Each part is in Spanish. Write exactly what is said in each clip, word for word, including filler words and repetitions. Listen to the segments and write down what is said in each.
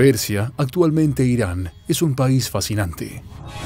Persia, actualmente Irán, es un país fascinante.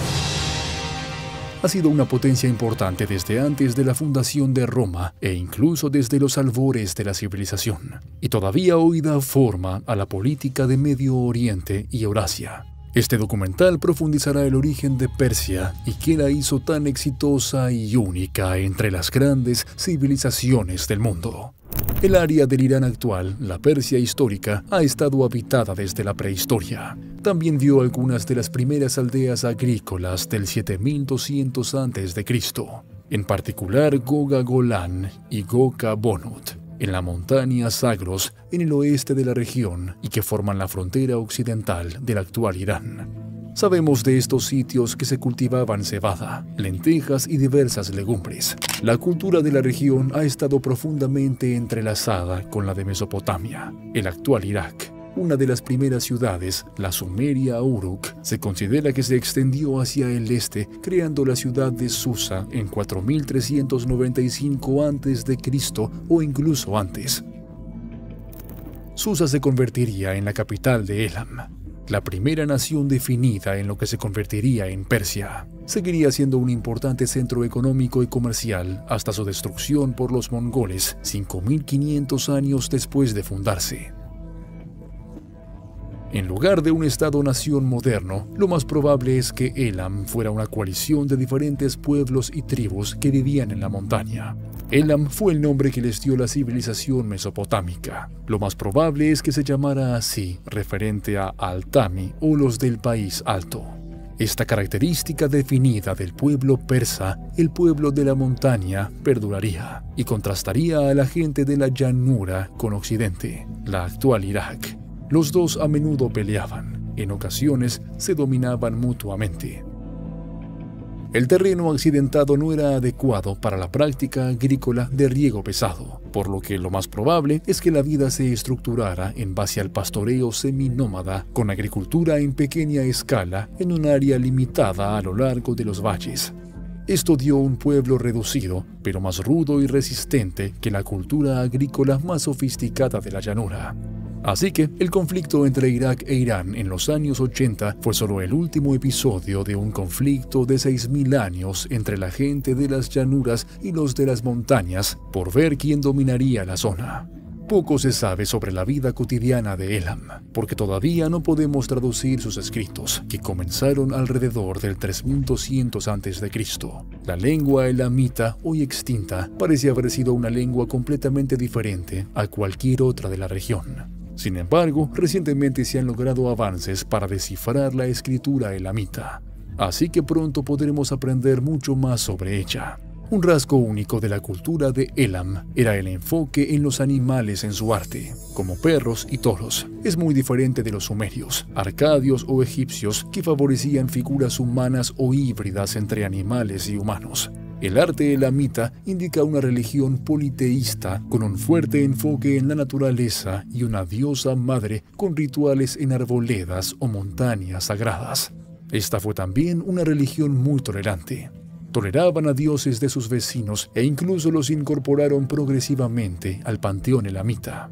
Ha sido una potencia importante desde antes de la fundación de Roma e incluso desde los albores de la civilización, y todavía hoy da forma a la política de Medio Oriente y Eurasia. Este documental profundizará el origen de Persia y qué la hizo tan exitosa y única entre las grandes civilizaciones del mundo. El área del Irán actual, la Persia histórica, ha estado habitada desde la prehistoria. También vio algunas de las primeras aldeas agrícolas del siete mil doscientos antes de Cristo, en particular Goga Golán y Goka Bonut, en la montaña Zagros, en el oeste de la región y que forman la frontera occidental del actual Irán. Sabemos de estos sitios que se cultivaban cebada, lentejas y diversas legumbres. La cultura de la región ha estado profundamente entrelazada con la de Mesopotamia, el actual Irak. Una de las primeras ciudades, la sumeria Uruk, se considera que se extendió hacia el este, creando la ciudad de Susa en cuatro mil trescientos noventa y cinco antes de Cristo o incluso antes. Susa se convertiría en la capital de Elam, la primera nación definida en lo que se convertiría en Persia. Seguiría siendo un importante centro económico y comercial hasta su destrucción por los mongoles cinco mil quinientos años después de fundarse. En lugar de un estado-nación moderno, lo más probable es que Elam fuera una coalición de diferentes pueblos y tribus que vivían en la montaña. Elam fue el nombre que les dio la civilización mesopotámica. Lo más probable es que se llamara así, referente a Altami o los del país alto. Esta característica definida del pueblo persa, el pueblo de la montaña, perduraría y contrastaría a la gente de la llanura con Occidente, la actual Irak. Los dos a menudo peleaban, en ocasiones se dominaban mutuamente. El terreno accidentado no era adecuado para la práctica agrícola de riego pesado, por lo que lo más probable es que la vida se estructurara en base al pastoreo seminómada con agricultura en pequeña escala en un área limitada a lo largo de los valles. Esto dio un pueblo reducido, pero más rudo y resistente que la cultura agrícola más sofisticada de la llanura. Así que el conflicto entre Irak e Irán en los años ochenta fue solo el último episodio de un conflicto de seis mil años entre la gente de las llanuras y los de las montañas por ver quién dominaría la zona. Poco se sabe sobre la vida cotidiana de Elam, porque todavía no podemos traducir sus escritos, que comenzaron alrededor del tres mil doscientos antes de Cristo. La lengua elamita, hoy extinta, parece haber sido una lengua completamente diferente a cualquier otra de la región. Sin embargo, recientemente se han logrado avances para descifrar la escritura elamita, así que pronto podremos aprender mucho más sobre ella. Un rasgo único de la cultura de Elam era el enfoque en los animales en su arte, como perros y toros. Es muy diferente de los sumerios, arcadios o egipcios que favorecían figuras humanas o híbridas entre animales y humanos. El arte elamita indica una religión politeísta con un fuerte enfoque en la naturaleza y una diosa madre con rituales en arboledas o montañas sagradas. Esta fue también una religión muy tolerante. Toleraban a dioses de sus vecinos e incluso los incorporaron progresivamente al panteón elamita.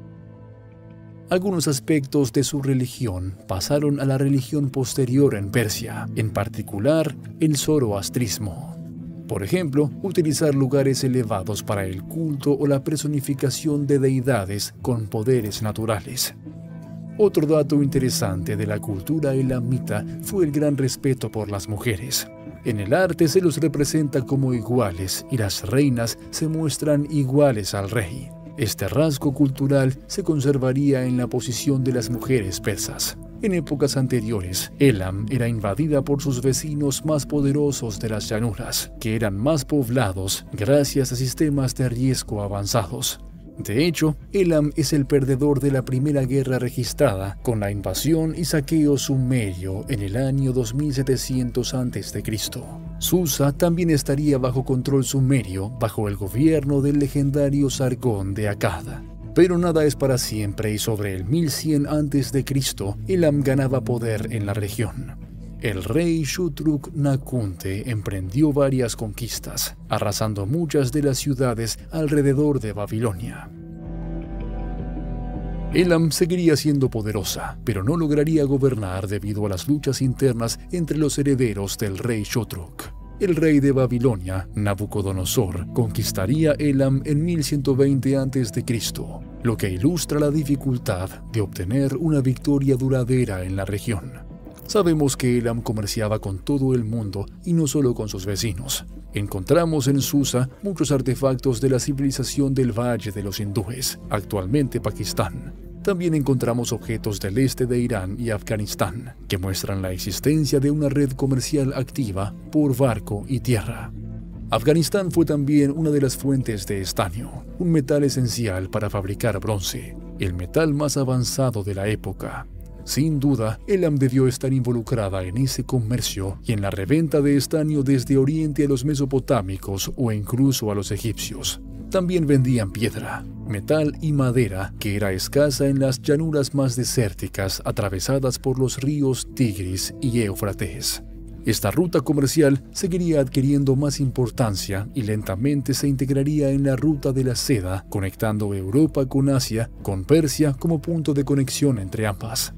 Algunos aspectos de su religión pasaron a la religión posterior en Persia, en particular el zoroastrismo. Por ejemplo, utilizar lugares elevados para el culto o la personificación de deidades con poderes naturales. Otro dato interesante de la cultura elamita fue el gran respeto por las mujeres. En el arte se los representa como iguales y las reinas se muestran iguales al rey. Este rasgo cultural se conservaría en la posición de las mujeres persas. En épocas anteriores, Elam era invadida por sus vecinos más poderosos de las llanuras, que eran más poblados gracias a sistemas de riesgo avanzados. De hecho, Elam es el perdedor de la primera guerra registrada con la invasión y saqueo sumerio en el año dos mil setecientos antes de Cristo. Susa también estaría bajo control sumerio bajo el gobierno del legendario Sargón de Akkad. Pero nada es para siempre y sobre el mil cien antes de Cristo, Elam ganaba poder en la región. El rey Shutruk Nakhunte emprendió varias conquistas, arrasando muchas de las ciudades alrededor de Babilonia. Elam seguiría siendo poderosa, pero no lograría gobernar debido a las luchas internas entre los herederos del rey Xotrux. El rey de Babilonia, Nabucodonosor, conquistaría Elam en mil ciento veinte antes de Cristo, lo que ilustra la dificultad de obtener una victoria duradera en la región. Sabemos que Elam comerciaba con todo el mundo y no solo con sus vecinos. Encontramos en Susa muchos artefactos de la civilización del Valle de los Hindúes, actualmente Pakistán. También encontramos objetos del este de Irán y Afganistán, que muestran la existencia de una red comercial activa por barco y tierra. Afganistán fue también una de las fuentes de estaño, un metal esencial para fabricar bronce, el metal más avanzado de la época. Sin duda, Elam debió estar involucrada en ese comercio y en la reventa de estaño desde Oriente a los mesopotámicos o incluso a los egipcios. También vendían piedra, metal y madera, que era escasa en las llanuras más desérticas atravesadas por los ríos Tigris y Éufrates. Esta ruta comercial seguiría adquiriendo más importancia y lentamente se integraría en la ruta de la seda, conectando Europa con Asia, con Persia como punto de conexión entre ambas.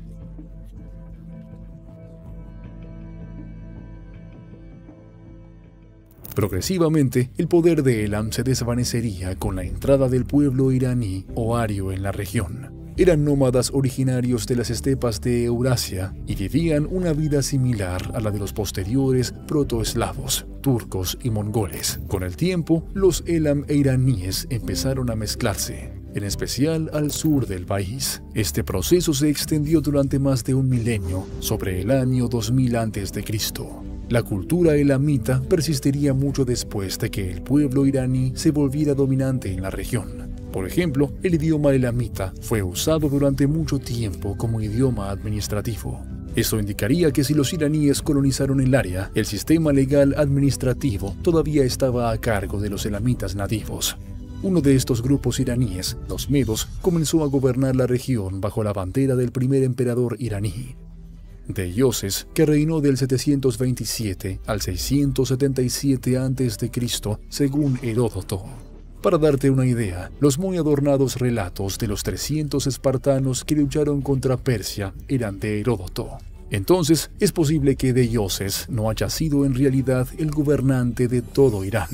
Progresivamente, el poder de Elam se desvanecería con la entrada del pueblo iraní o ario en la región. Eran nómadas originarios de las estepas de Eurasia y vivían una vida similar a la de los posteriores protoeslavos, turcos y mongoles. Con el tiempo, los Elam e iraníes empezaron a mezclarse, en especial al sur del país. Este proceso se extendió durante más de un milenio, sobre el año dos mil antes de Cristo. La cultura elamita persistiría mucho después de que el pueblo iraní se volviera dominante en la región. Por ejemplo, el idioma elamita fue usado durante mucho tiempo como idioma administrativo. Esto indicaría que si los iraníes colonizaron el área, el sistema legal administrativo todavía estaba a cargo de los elamitas nativos. Uno de estos grupos iraníes, los medos, comenzó a gobernar la región bajo la bandera del primer emperador iraní, Deioces, que reinó del setecientos veintisiete al seiscientos setenta y siete antes de Cristo, según Heródoto. Para darte una idea, los muy adornados relatos de los trescientos espartanos que lucharon contra Persia eran de Heródoto. Entonces, es posible que Deioces no haya sido en realidad el gobernante de todo Irán.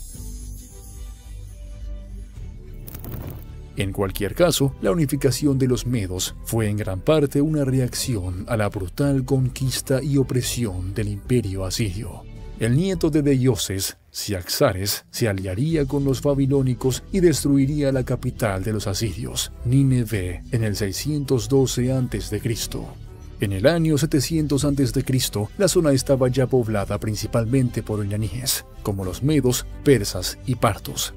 En cualquier caso, la unificación de los medos fue en gran parte una reacción a la brutal conquista y opresión del imperio asirio. El nieto de Deioces, Ciaxares, se aliaría con los babilónicos y destruiría la capital de los asirios, Nínive, en el seiscientos doce antes de Cristo. En el año setecientos antes de Cristo, la zona estaba ya poblada principalmente por iraníes, como los medos, persas y partos.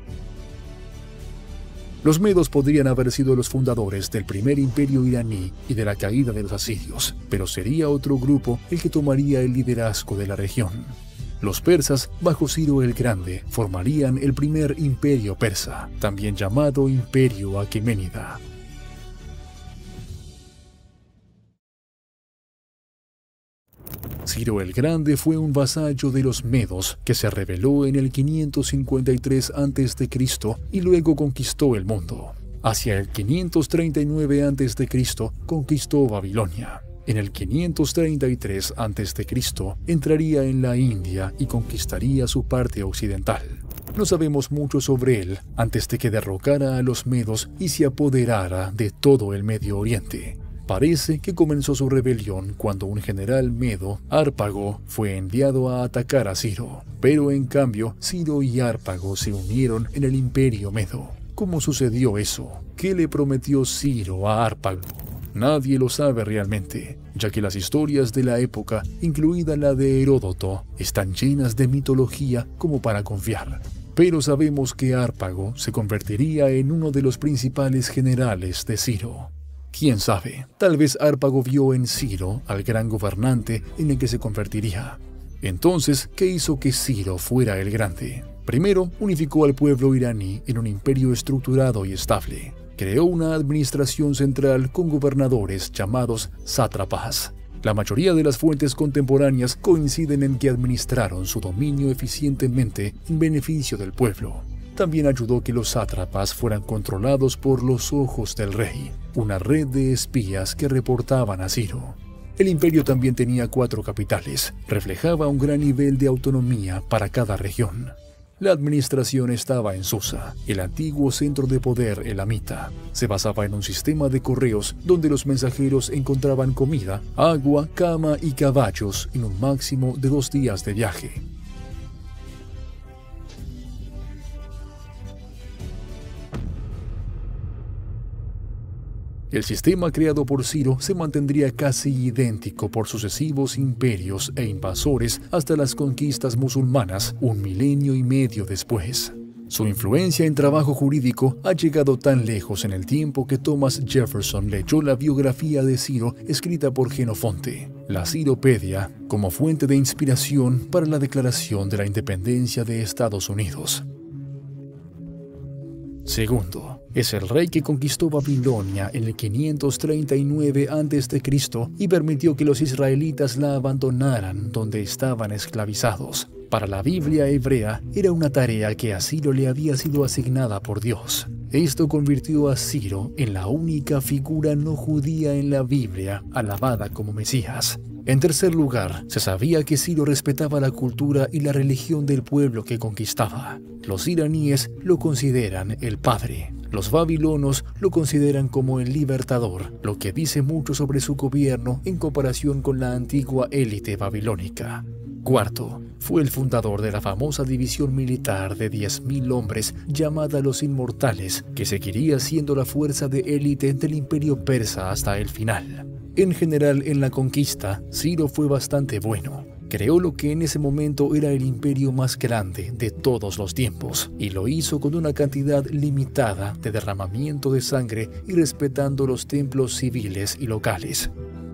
Los medos podrían haber sido los fundadores del primer imperio iraní y de la caída de los asirios, pero sería otro grupo el que tomaría el liderazgo de la región. Los persas, bajo Ciro el Grande, formarían el primer imperio persa, también llamado Imperio Aqueménida. Ciro el Grande fue un vasallo de los medos que se rebeló en el quinientos cincuenta y tres antes de Cristo y luego conquistó el mundo. Hacia el quinientos treinta y nueve antes de Cristo conquistó Babilonia. En el quinientos treinta y tres antes de Cristo entraría en la India y conquistaría su parte occidental. No sabemos mucho sobre él antes de que derrocara a los medos y se apoderara de todo el Medio Oriente. Parece que comenzó su rebelión cuando un general medo, Hárpago, fue enviado a atacar a Ciro. Pero en cambio, Ciro y Hárpago se unieron en el imperio medo. ¿Cómo sucedió eso? ¿Qué le prometió Ciro a Hárpago? Nadie lo sabe realmente, ya que las historias de la época, incluida la de Heródoto, están llenas de mitología como para confiar. Pero sabemos que Hárpago se convertiría en uno de los principales generales de Ciro. ¿Quién sabe? Tal vez Hárpago vio en Ciro al gran gobernante en el que se convertiría. Entonces, ¿qué hizo que Ciro fuera el grande? Primero, unificó al pueblo iraní en un imperio estructurado y estable. Creó una administración central con gobernadores llamados sátrapas. La mayoría de las fuentes contemporáneas coinciden en que administraron su dominio eficientemente en beneficio del pueblo. también ayudó que los sátrapas fueran controlados por los ojos del rey, una red de espías que reportaban a Ciro. El imperio también tenía cuatro capitales, reflejaba un gran nivel de autonomía para cada región. La administración estaba en Susa, el antiguo centro de poder elamita. Se basaba en un sistema de correos donde los mensajeros encontraban comida, agua, cama y caballos en un máximo de dos días de viaje. El sistema creado por Ciro se mantendría casi idéntico por sucesivos imperios e invasores hasta las conquistas musulmanas un milenio y medio después. Su influencia en trabajo jurídico ha llegado tan lejos en el tiempo que Thomas Jefferson leyó la biografía de Ciro escrita por Genofonte, la Ciropedia, como fuente de inspiración para la declaración de la independencia de Estados Unidos. Segundo, es el rey que conquistó Babilonia en el quinientos treinta y nueve antes de Cristo y permitió que los israelitas la abandonaran donde estaban esclavizados. Para la Biblia hebrea era una tarea que a Ciro le había sido asignada por Dios. Esto convirtió a Ciro en la única figura no judía en la Biblia alabada como Mesías. En tercer lugar, se sabía que Ciro respetaba la cultura y la religión del pueblo que conquistaba. Los iraníes lo consideran el padre. Los babilonos lo consideran como el libertador, lo que dice mucho sobre su gobierno en comparación con la antigua élite babilónica. Cuarto, fue el fundador de la famosa división militar de diez mil hombres llamada los Inmortales, que seguiría siendo la fuerza de élite del imperio persa hasta el final. En general, en la conquista, Ciro fue bastante bueno. Creó lo que en ese momento era el imperio más grande de todos los tiempos, y lo hizo con una cantidad limitada de derramamiento de sangre y respetando los templos civiles y locales.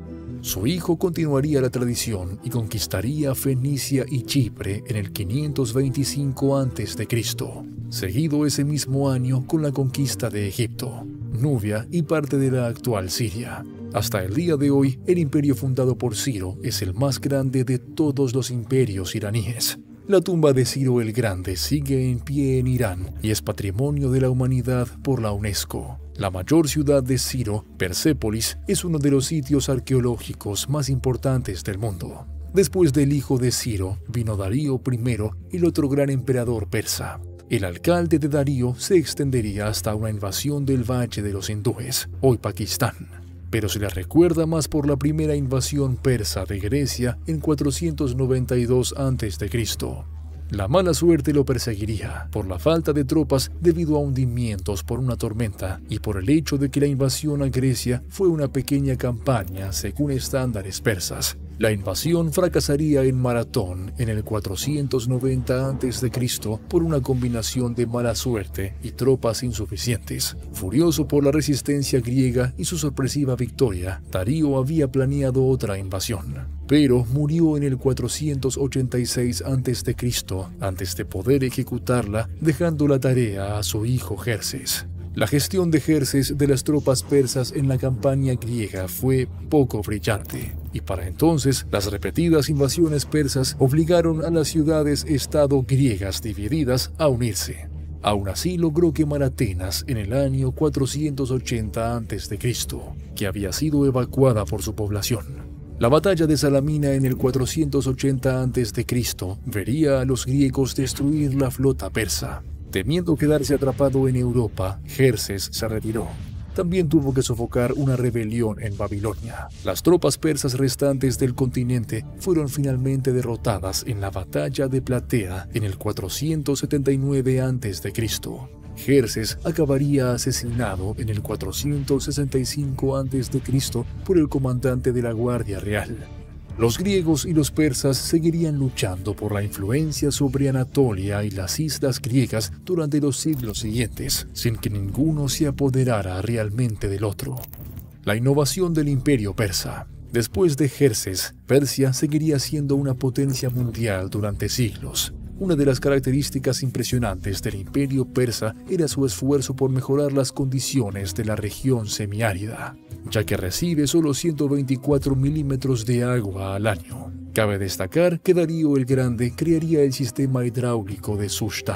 Su hijo continuaría la tradición y conquistaría Fenicia y Chipre en el quinientos veinticinco antes de Cristo, seguido ese mismo año con la conquista de Egipto, Nubia y parte de la actual Siria. Hasta el día de hoy, el imperio fundado por Ciro es el más grande de todos los imperios iraníes. La tumba de Ciro el Grande sigue en pie en Irán y es patrimonio de la humanidad por la UNESCO. La mayor ciudad de Ciro, Persépolis, es uno de los sitios arqueológicos más importantes del mundo. Después del hijo de Ciro, vino Darío primero, el otro gran emperador persa. El alcalde de Darío se extendería hasta una invasión del Valle de los Hindúes, hoy Pakistán, pero se le recuerda más por la primera invasión persa de Grecia en cuatrocientos noventa y dos antes de Cristo. La mala suerte lo perseguiría por la falta de tropas debido a hundimientos por una tormenta y por el hecho de que la invasión a Grecia fue una pequeña campaña según estándares persas. La invasión fracasaría en Maratón en el cuatrocientos noventa antes de Cristo por una combinación de mala suerte y tropas insuficientes. Furioso por la resistencia griega y su sorpresiva victoria, Darío había planeado otra invasión, pero murió en el cuatrocientos ochenta y seis antes de Cristo antes de poder ejecutarla, dejando la tarea a su hijo Jerjes. La gestión de Jerjes de las tropas persas en la campaña griega fue poco brillante, y para entonces las repetidas invasiones persas obligaron a las ciudades-estado griegas divididas a unirse. Aún así logró quemar Atenas en el año cuatrocientos ochenta antes de Cristo, que había sido evacuada por su población. La batalla de Salamina en el cuatrocientos ochenta antes de Cristo vería a los griegos destruir la flota persa. Temiendo quedarse atrapado en Europa, Jerjes se retiró. También tuvo que sofocar una rebelión en Babilonia. Las tropas persas restantes del continente fueron finalmente derrotadas en la batalla de Platea en el cuatrocientos setenta y nueve antes de Cristo. Jerjes acabaría asesinado en el cuatrocientos sesenta y cinco antes de Cristo por el comandante de la Guardia Real. Los griegos y los persas seguirían luchando por la influencia sobre Anatolia y las islas griegas durante los siglos siguientes, sin que ninguno se apoderara realmente del otro. La innovación del imperio persa. Después de Jerjes, Persia seguiría siendo una potencia mundial durante siglos. Una de las características impresionantes del imperio persa era su esfuerzo por mejorar las condiciones de la región semiárida, ya que recibe solo ciento veinticuatro milímetros de agua al año. Cabe destacar que Darío el Grande crearía el sistema hidráulico de Sushtar,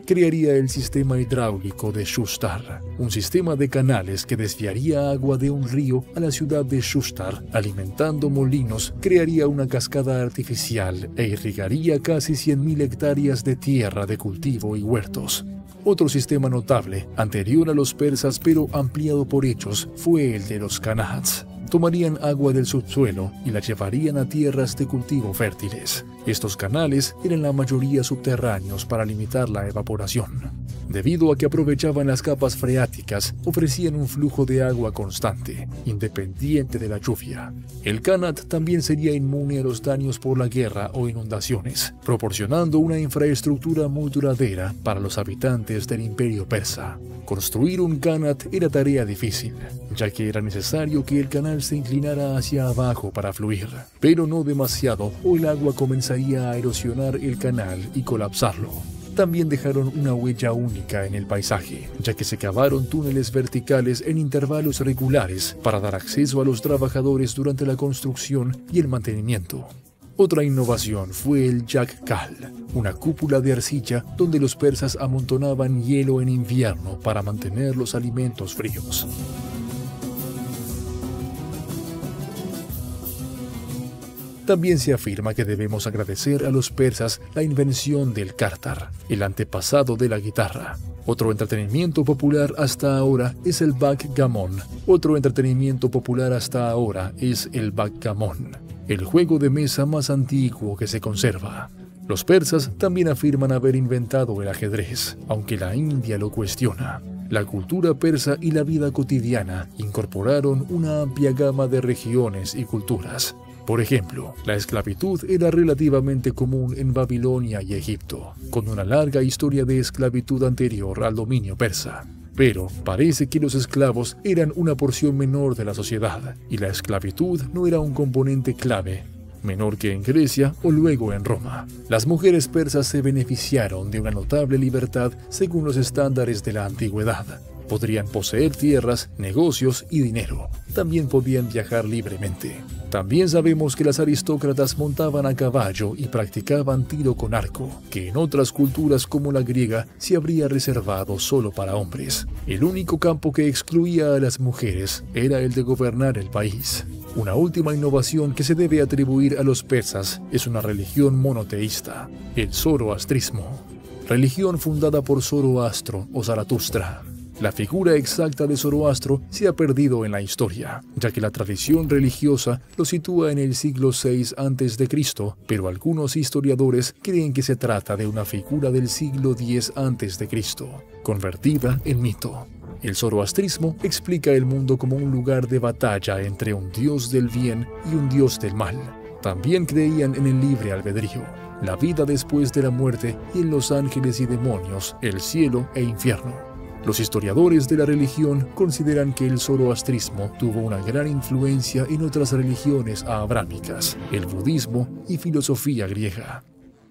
crearía el sistema hidráulico de Shustar, un sistema de canales que desviaría agua de un río a la ciudad de Shustar, alimentando molinos, crearía una cascada artificial e irrigaría casi cien mil hectáreas de tierra de cultivo y huertos. Otro sistema notable, anterior a los persas pero ampliado por ellos, fue el de los Kanats. Tomarían agua del subsuelo y la llevarían a tierras de cultivo fértiles. Estos canales eran la mayoría subterráneos para limitar la evaporación. Debido a que aprovechaban las capas freáticas, ofrecían un flujo de agua constante, independiente de la lluvia. El Kanat también sería inmune a los daños por la guerra o inundaciones, proporcionando una infraestructura muy duradera para los habitantes del Imperio Persa. Construir un Kanat era tarea difícil, ya que era necesario que el canal se inclinara hacia abajo para fluir, pero no demasiado o el agua comenzaría a erosionar el canal y colapsarlo. También dejaron una huella única en el paisaje, ya que se cavaron túneles verticales en intervalos regulares para dar acceso a los trabajadores durante la construcción y el mantenimiento. Otra innovación fue el Yak-Kal, una cúpula de arcilla donde los persas amontonaban hielo en invierno para mantener los alimentos fríos. También se afirma que debemos agradecer a los persas la invención del kártar, el antepasado de la guitarra. Otro entretenimiento popular hasta ahora es el backgammon. Otro entretenimiento popular hasta ahora es el backgammon, el juego de mesa más antiguo que se conserva. Los persas también afirman haber inventado el ajedrez, aunque la India lo cuestiona. La cultura persa y la vida cotidiana incorporaron una amplia gama de regiones y culturas. Por ejemplo, la esclavitud era relativamente común en Babilonia y Egipto, con una larga historia de esclavitud anterior al dominio persa. Pero parece que los esclavos eran una porción menor de la sociedad, y la esclavitud no era un componente clave, menor que en Grecia o luego en Roma. Las mujeres persas se beneficiaron de una notable libertad según los estándares de la antigüedad. Podrían poseer tierras, negocios y dinero. También podían viajar libremente. También sabemos que las aristócratas montaban a caballo y practicaban tiro con arco, que en otras culturas como la griega se habría reservado solo para hombres. El único campo que excluía a las mujeres era el de gobernar el país. Una última innovación que se debe atribuir a los persas es una religión monoteísta, el zoroastrismo, religión fundada por Zoroastro o Zaratustra. La figura exacta de Zoroastro se ha perdido en la historia, ya que la tradición religiosa lo sitúa en el siglo seis antes de Cristo, pero algunos historiadores creen que se trata de una figura del siglo diez antes de Cristo, convertida en mito. El zoroastrismo explica el mundo como un lugar de batalla entre un dios del bien y un dios del mal. También creían en el libre albedrío, la vida después de la muerte y en los ángeles y demonios, el cielo e infierno. Los historiadores de la religión consideran que el zoroastrismo tuvo una gran influencia en otras religiones abrámicas, el budismo y filosofía griega.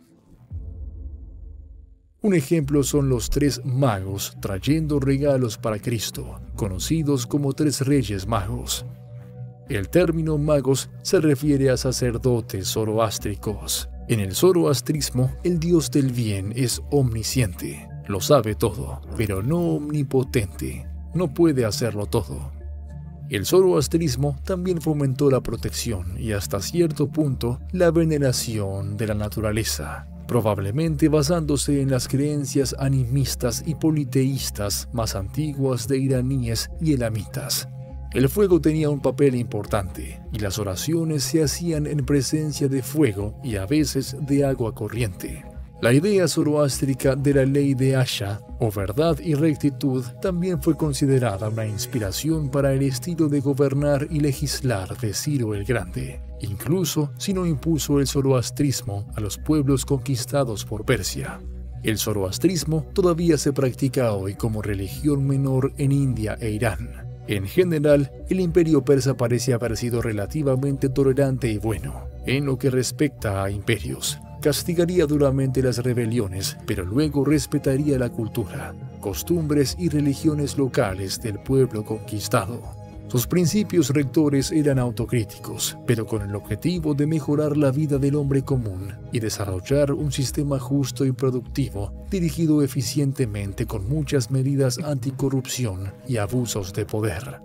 Un ejemplo son los tres magos trayendo regalos para Cristo, conocidos como tres reyes magos. El término magos se refiere a sacerdotes zoroástricos. En el zoroastrismo, el dios del bien es omnisciente. Lo sabe todo, pero no omnipotente. No puede hacerlo todo. El zoroastrismo también fomentó la protección y hasta cierto punto la veneración de la naturaleza, probablemente basándose en las creencias animistas y politeístas más antiguas de iraníes y elamitas. El fuego tenía un papel importante y las oraciones se hacían en presencia de fuego y a veces de agua corriente. La idea zoroástrica de la ley de Asha, o verdad y rectitud, también fue considerada una inspiración para el estilo de gobernar y legislar de Ciro el Grande, incluso si no impuso el zoroastrismo a los pueblos conquistados por Persia. El zoroastrismo todavía se practica hoy como religión menor en India e Irán. En general, el imperio persa parece haber sido relativamente tolerante y bueno, en lo que respecta a imperios. Castigaría duramente las rebeliones, pero luego respetaría la cultura, costumbres y religiones locales del pueblo conquistado. Sus principios rectores eran autocríticos, pero con el objetivo de mejorar la vida del hombre común y desarrollar un sistema justo y productivo, dirigido eficientemente con muchas medidas anticorrupción y abusos de poder.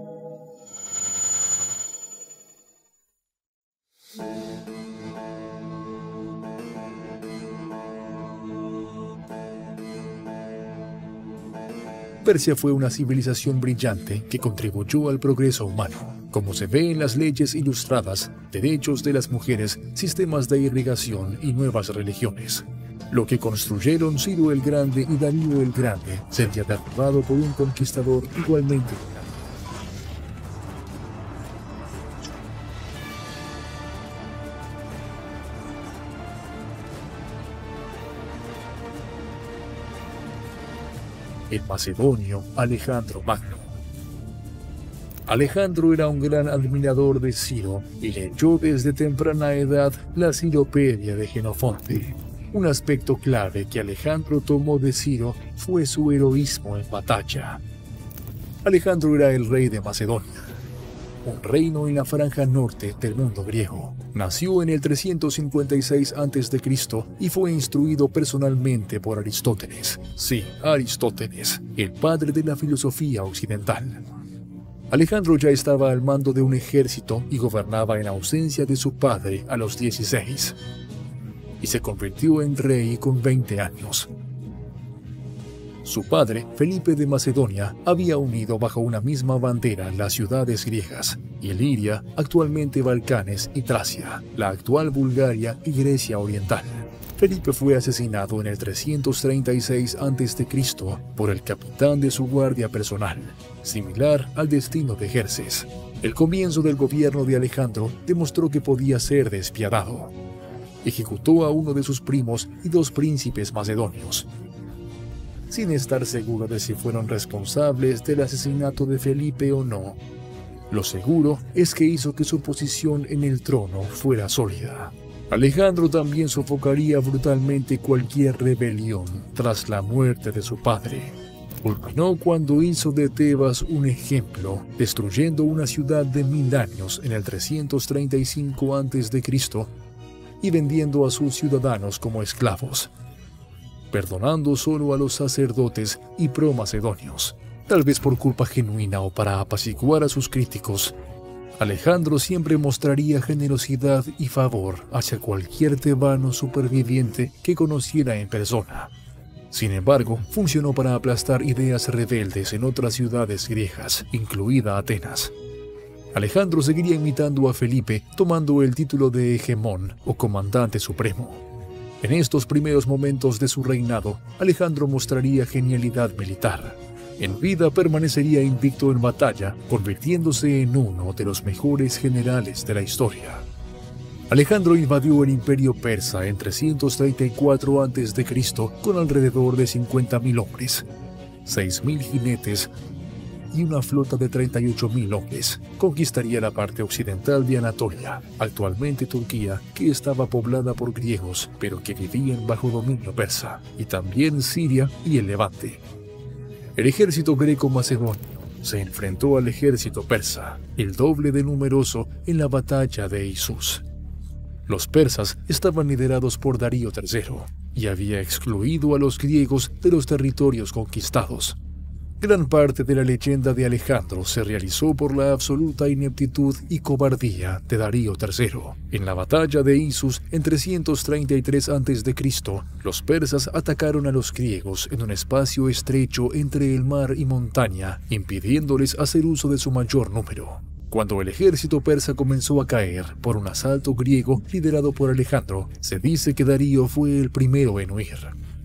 Persia fue una civilización brillante que contribuyó al progreso humano, como se ve en las leyes ilustradas, derechos de las mujeres, sistemas de irrigación y nuevas religiones. Lo que construyeron Ciro el Grande y Darío el Grande sería derribado por un conquistador igualmente grande. El macedonio Alejandro Magno. Alejandro era un gran admirador de Ciro y leyó desde temprana edad la Ciropedia de Jenofonte. Un aspecto clave que Alejandro tomó de Ciro fue su heroísmo en batalla. Alejandro era el rey de Macedonia, un reino en la franja norte del mundo griego. Nació en el trescientos cincuenta y seis antes de Cristo y fue instruido personalmente por Aristóteles. Sí, Aristóteles, el padre de la filosofía occidental. Alejandro ya estaba al mando de un ejército y gobernaba en ausencia de su padre a los dieciséis. Y se convirtió en rey con veinte años. Su padre, Felipe de Macedonia, había unido bajo una misma bandera las ciudades griegas, Iliria, actualmente Balcanes, y Tracia, la actual Bulgaria y Grecia Oriental. Felipe fue asesinado en el trescientos treinta y seis antes de Cristo por el capitán de su guardia personal, similar al destino de Jerjes. El comienzo del gobierno de Alejandro demostró que podía ser despiadado. Ejecutó a uno de sus primos y dos príncipes macedonios, sin estar seguro de si fueron responsables del asesinato de Felipe o no. Lo seguro es que hizo que su posición en el trono fuera sólida. Alejandro también sofocaría brutalmente cualquier rebelión tras la muerte de su padre. Culminó cuando hizo de Tebas un ejemplo, destruyendo una ciudad de mil años en el trescientos treinta y cinco antes de Cristo y vendiendo a sus ciudadanos como esclavos, perdonando solo a los sacerdotes y pro-macedonios. Tal vez por culpa genuina o para apaciguar a sus críticos, Alejandro siempre mostraría generosidad y favor hacia cualquier tebano superviviente que conociera en persona. Sin embargo, funcionó para aplastar ideas rebeldes en otras ciudades griegas, incluida Atenas. Alejandro seguiría imitando a Felipe, tomando el título de hegemón o comandante supremo. En estos primeros momentos de su reinado, Alejandro mostraría genialidad militar. En vida permanecería invicto en batalla, convirtiéndose en uno de los mejores generales de la historia. Alejandro invadió el imperio persa en trescientos treinta y cuatro antes de Cristo con alrededor de cincuenta mil hombres, seis mil jinetes y una flota de treinta y ocho mil hombres. Conquistaría la parte occidental de Anatolia, actualmente Turquía, que estaba poblada por griegos, pero que vivían bajo dominio persa, y también Siria y el Levante. El ejército greco-macedonio se enfrentó al ejército persa, el doble de numeroso, en la batalla de Issus. Los persas estaban liderados por Darío tercero, y había excluido a los griegos de los territorios conquistados. Gran parte de la leyenda de Alejandro se realizó por la absoluta ineptitud y cobardía de Darío tercero. En la batalla de Issus, en trescientos treinta y tres antes de Cristo, los persas atacaron a los griegos en un espacio estrecho entre el mar y montaña, impidiéndoles hacer uso de su mayor número. Cuando el ejército persa comenzó a caer por un asalto griego liderado por Alejandro, se dice que Darío fue el primero en huir.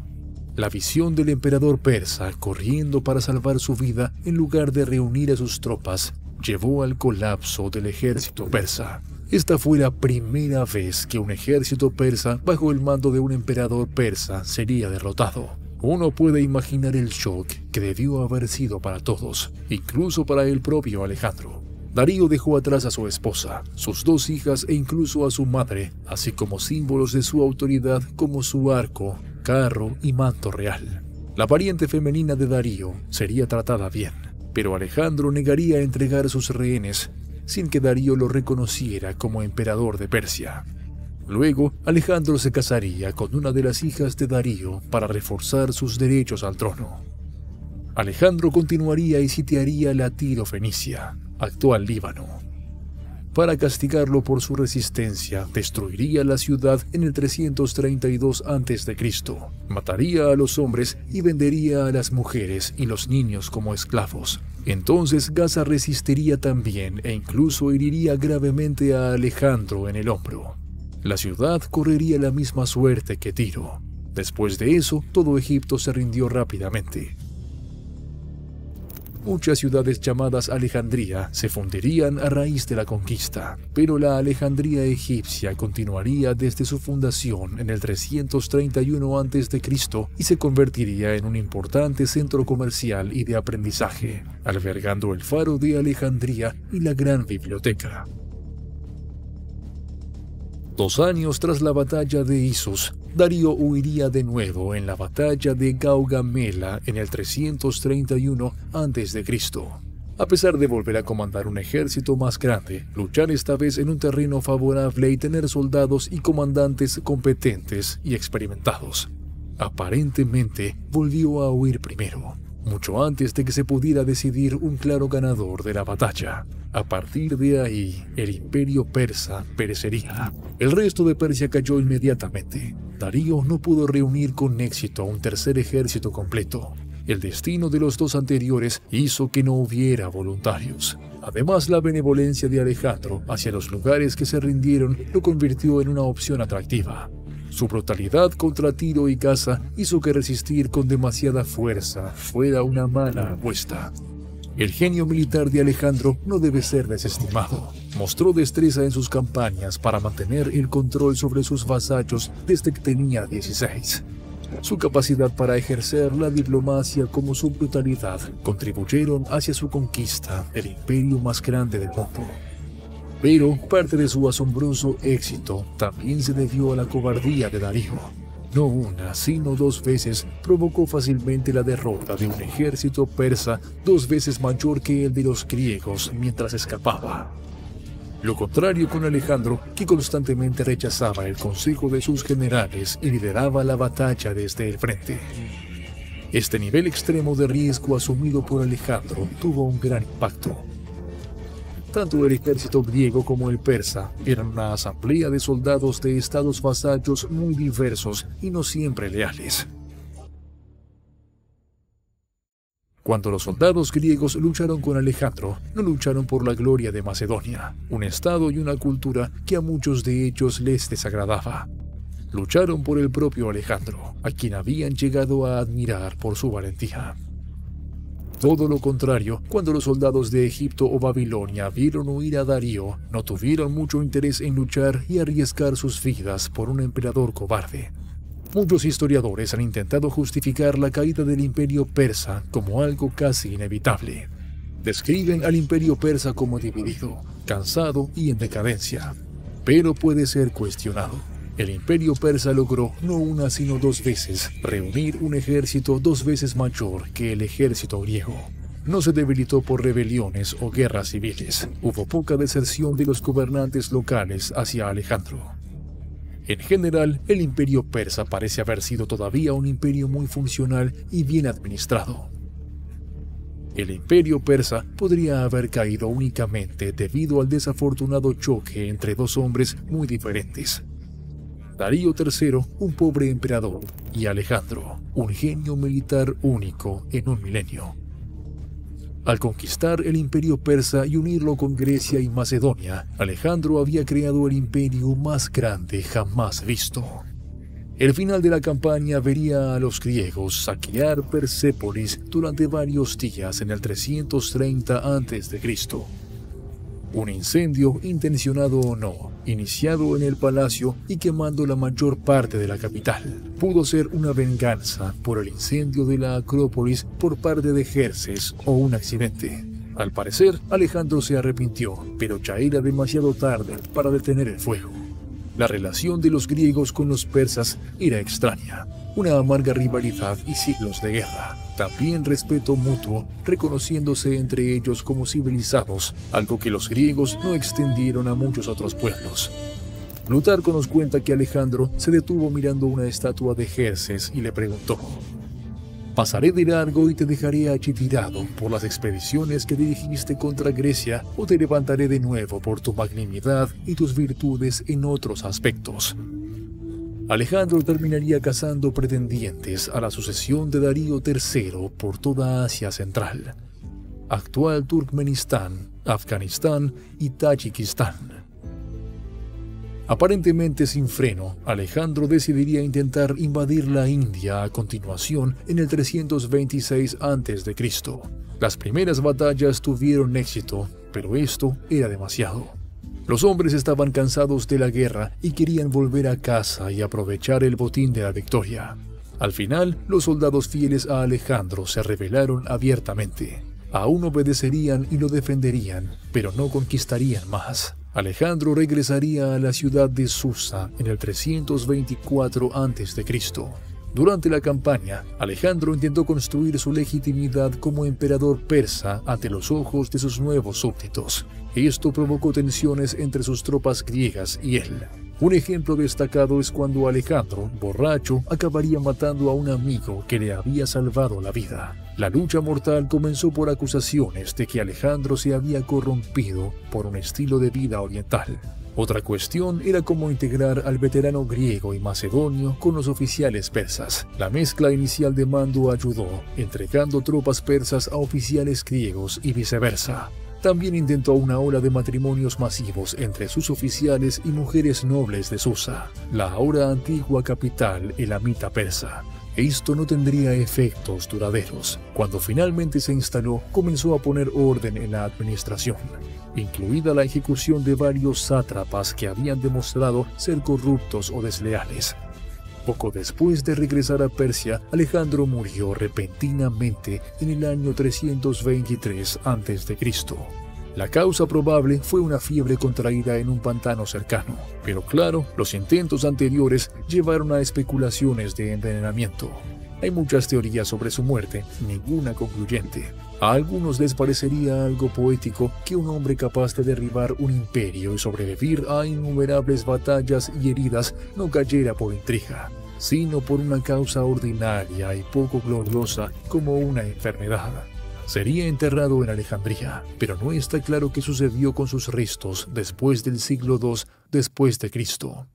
La visión del emperador persa corriendo para salvar su vida en lugar de reunir a sus tropas llevó al colapso del ejército persa. Esta fue la primera vez que un ejército persa bajo el mando de un emperador persa sería derrotado. Uno puede imaginar el shock que debió haber sido para todos, incluso para el propio Alejandro. Darío dejó atrás a su esposa, sus dos hijas e incluso a su madre, así como símbolos de su autoridad como su arco, carro y manto real. La pariente femenina de Darío sería tratada bien, pero Alejandro negaría entregar sus rehenes sin que Darío lo reconociera como emperador de Persia. Luego, Alejandro se casaría con una de las hijas de Darío para reforzar sus derechos al trono. Alejandro continuaría y sitiaría la Tiro-Fenicia, actual Líbano. Para castigarlo por su resistencia, destruiría la ciudad en el trescientos treinta y dos antes de Cristo, mataría a los hombres y vendería a las mujeres y los niños como esclavos. Entonces Gaza resistiría también e incluso heriría gravemente a Alejandro en el hombro. La ciudad correría la misma suerte que Tiro. Después de eso, todo Egipto se rindió rápidamente. Muchas ciudades llamadas Alejandría se fundirían a raíz de la conquista, pero la Alejandría egipcia continuaría desde su fundación en el trescientos treinta y uno antes de Cristo y se convertiría en un importante centro comercial y de aprendizaje, albergando el faro de Alejandría y la gran biblioteca. Dos años tras la batalla de Isos, Darío huiría de nuevo en la batalla de Gaugamela en el trescientos treinta y uno antes de Cristo. A pesar de volver a comandar un ejército más grande, luchar esta vez en un terreno favorable y tener soldados y comandantes competentes y experimentados, aparentemente volvió a huir primero, mucho antes de que se pudiera decidir un claro ganador de la batalla. A partir de ahí, el imperio persa perecería. El resto de Persia cayó inmediatamente. Darío no pudo reunir con éxito a un tercer ejército completo. El destino de los dos anteriores hizo que no hubiera voluntarios. Además, la benevolencia de Alejandro hacia los lugares que se rindieron lo convirtió en una opción atractiva. Su brutalidad contra Tiro y Gaza hizo que resistir con demasiada fuerza fuera una mala apuesta. El genio militar de Alejandro no debe ser desestimado. Mostró destreza en sus campañas para mantener el control sobre sus vasallos desde que tenía dieciséis. Su capacidad para ejercer la diplomacia como su brutalidad contribuyeron hacia su conquista del imperio más grande del mundo. Pero parte de su asombroso éxito también se debió a la cobardía de Darío. No una, sino dos veces provocó fácilmente la derrota de un ejército persa dos veces mayor que el de los griegos mientras escapaba. Lo contrario con Alejandro, que constantemente rechazaba el consejo de sus generales y lideraba la batalla desde el frente. Este nivel extremo de riesgo asumido por Alejandro tuvo un gran impacto. Tanto el ejército griego como el persa eran una asamblea de soldados de estados vasallos muy diversos y no siempre leales. Cuando los soldados griegos lucharon con Alejandro, no lucharon por la gloria de Macedonia, un estado y una cultura que a muchos de ellos les desagradaba. Lucharon por el propio Alejandro, a quien habían llegado a admirar por su valentía. Todo lo contrario, cuando los soldados de Egipto o Babilonia vieron huir a Darío, no tuvieron mucho interés en luchar y arriesgar sus vidas por un emperador cobarde. Muchos historiadores han intentado justificar la caída del imperio persa como algo casi inevitable. Describen al imperio persa como dividido, cansado y en decadencia. Pero puede ser cuestionado. El imperio persa logró, no una sino dos veces, reunir un ejército dos veces mayor que el ejército griego. No se debilitó por rebeliones o guerras civiles. Hubo poca deserción de los gobernantes locales hacia Alejandro. En general, el imperio persa parece haber sido todavía un imperio muy funcional y bien administrado. El imperio persa podría haber caído únicamente debido al desafortunado choque entre dos hombres muy diferentes. Darío tercero, un pobre emperador, y Alejandro, un genio militar único en un milenio. Al conquistar el imperio persa y unirlo con Grecia y Macedonia, Alejandro había creado el imperio más grande jamás visto. El final de la campaña vería a los griegos saquear Persépolis durante varios días en el trescientos treinta antes de Cristo. Un incendio, intencionado o no, iniciado en el palacio y quemando la mayor parte de la capital, pudo ser una venganza por el incendio de la Acrópolis por parte de Jerjes o un accidente. Al parecer, Alejandro se arrepintió, pero ya era demasiado tarde para detener el fuego. La relación de los griegos con los persas era extraña. una amarga rivalidad y siglos de guerra. También respeto mutuo, reconociéndose entre ellos como civilizados, algo que los griegos no extendieron a muchos otros pueblos. Plutarco nos cuenta que Alejandro se detuvo mirando una estatua de Jerjes y le preguntó: ¿pasaré de largo y te dejaré allí tirado por las expediciones que dirigiste contra Grecia, o te levantaré de nuevo por tu magnanimidad y tus virtudes en otros aspectos? Alejandro terminaría cazando pretendientes a la sucesión de Darío tercero por toda Asia Central, actual Turkmenistán, Afganistán y Tayikistán. Aparentemente sin freno, Alejandro decidiría intentar invadir la India a continuación en el trescientos veintiséis antes de Cristo Las primeras batallas tuvieron éxito, pero esto era demasiado. Los hombres estaban cansados de la guerra y querían volver a casa y aprovechar el botín de la victoria. Al final, los soldados fieles a Alejandro se rebelaron abiertamente. Aún obedecerían y lo defenderían, pero no conquistarían más. Alejandro regresaría a la ciudad de Susa en el trescientos veinticuatro antes de Cristo Durante la campaña, Alejandro intentó construir su legitimidad como emperador persa ante los ojos de sus nuevos súbditos. Esto provocó tensiones entre sus tropas griegas y él. Un ejemplo destacado es cuando Alejandro, borracho, acabaría matando a un amigo que le había salvado la vida. La lucha mortal comenzó por acusaciones de que Alejandro se había corrompido por un estilo de vida oriental. Otra cuestión era cómo integrar al veterano griego y macedonio con los oficiales persas. La mezcla inicial de mando ayudó, entregando tropas persas a oficiales griegos y viceversa. También intentó una ola de matrimonios masivos entre sus oficiales y mujeres nobles de Susa, la ahora antigua capital elamita persa. Esto no tendría efectos duraderos. Cuando finalmente se instaló, comenzó a poner orden en la administración, incluida la ejecución de varios sátrapas que habían demostrado ser corruptos o desleales. Poco después de regresar a Persia, Alejandro murió repentinamente en el año trescientos veintitrés antes de Cristo La causa probable fue una fiebre contraída en un pantano cercano, pero claro, los intentos anteriores llevaron a especulaciones de envenenamiento. Hay muchas teorías sobre su muerte, ninguna concluyente. A algunos les parecería algo poético que un hombre capaz de derribar un imperio y sobrevivir a innumerables batallas y heridas no cayera por intriga, sino por una causa ordinaria y poco gloriosa como una enfermedad. Sería enterrado en Alejandría, pero no está claro qué sucedió con sus restos después del siglo segundo después de Cristo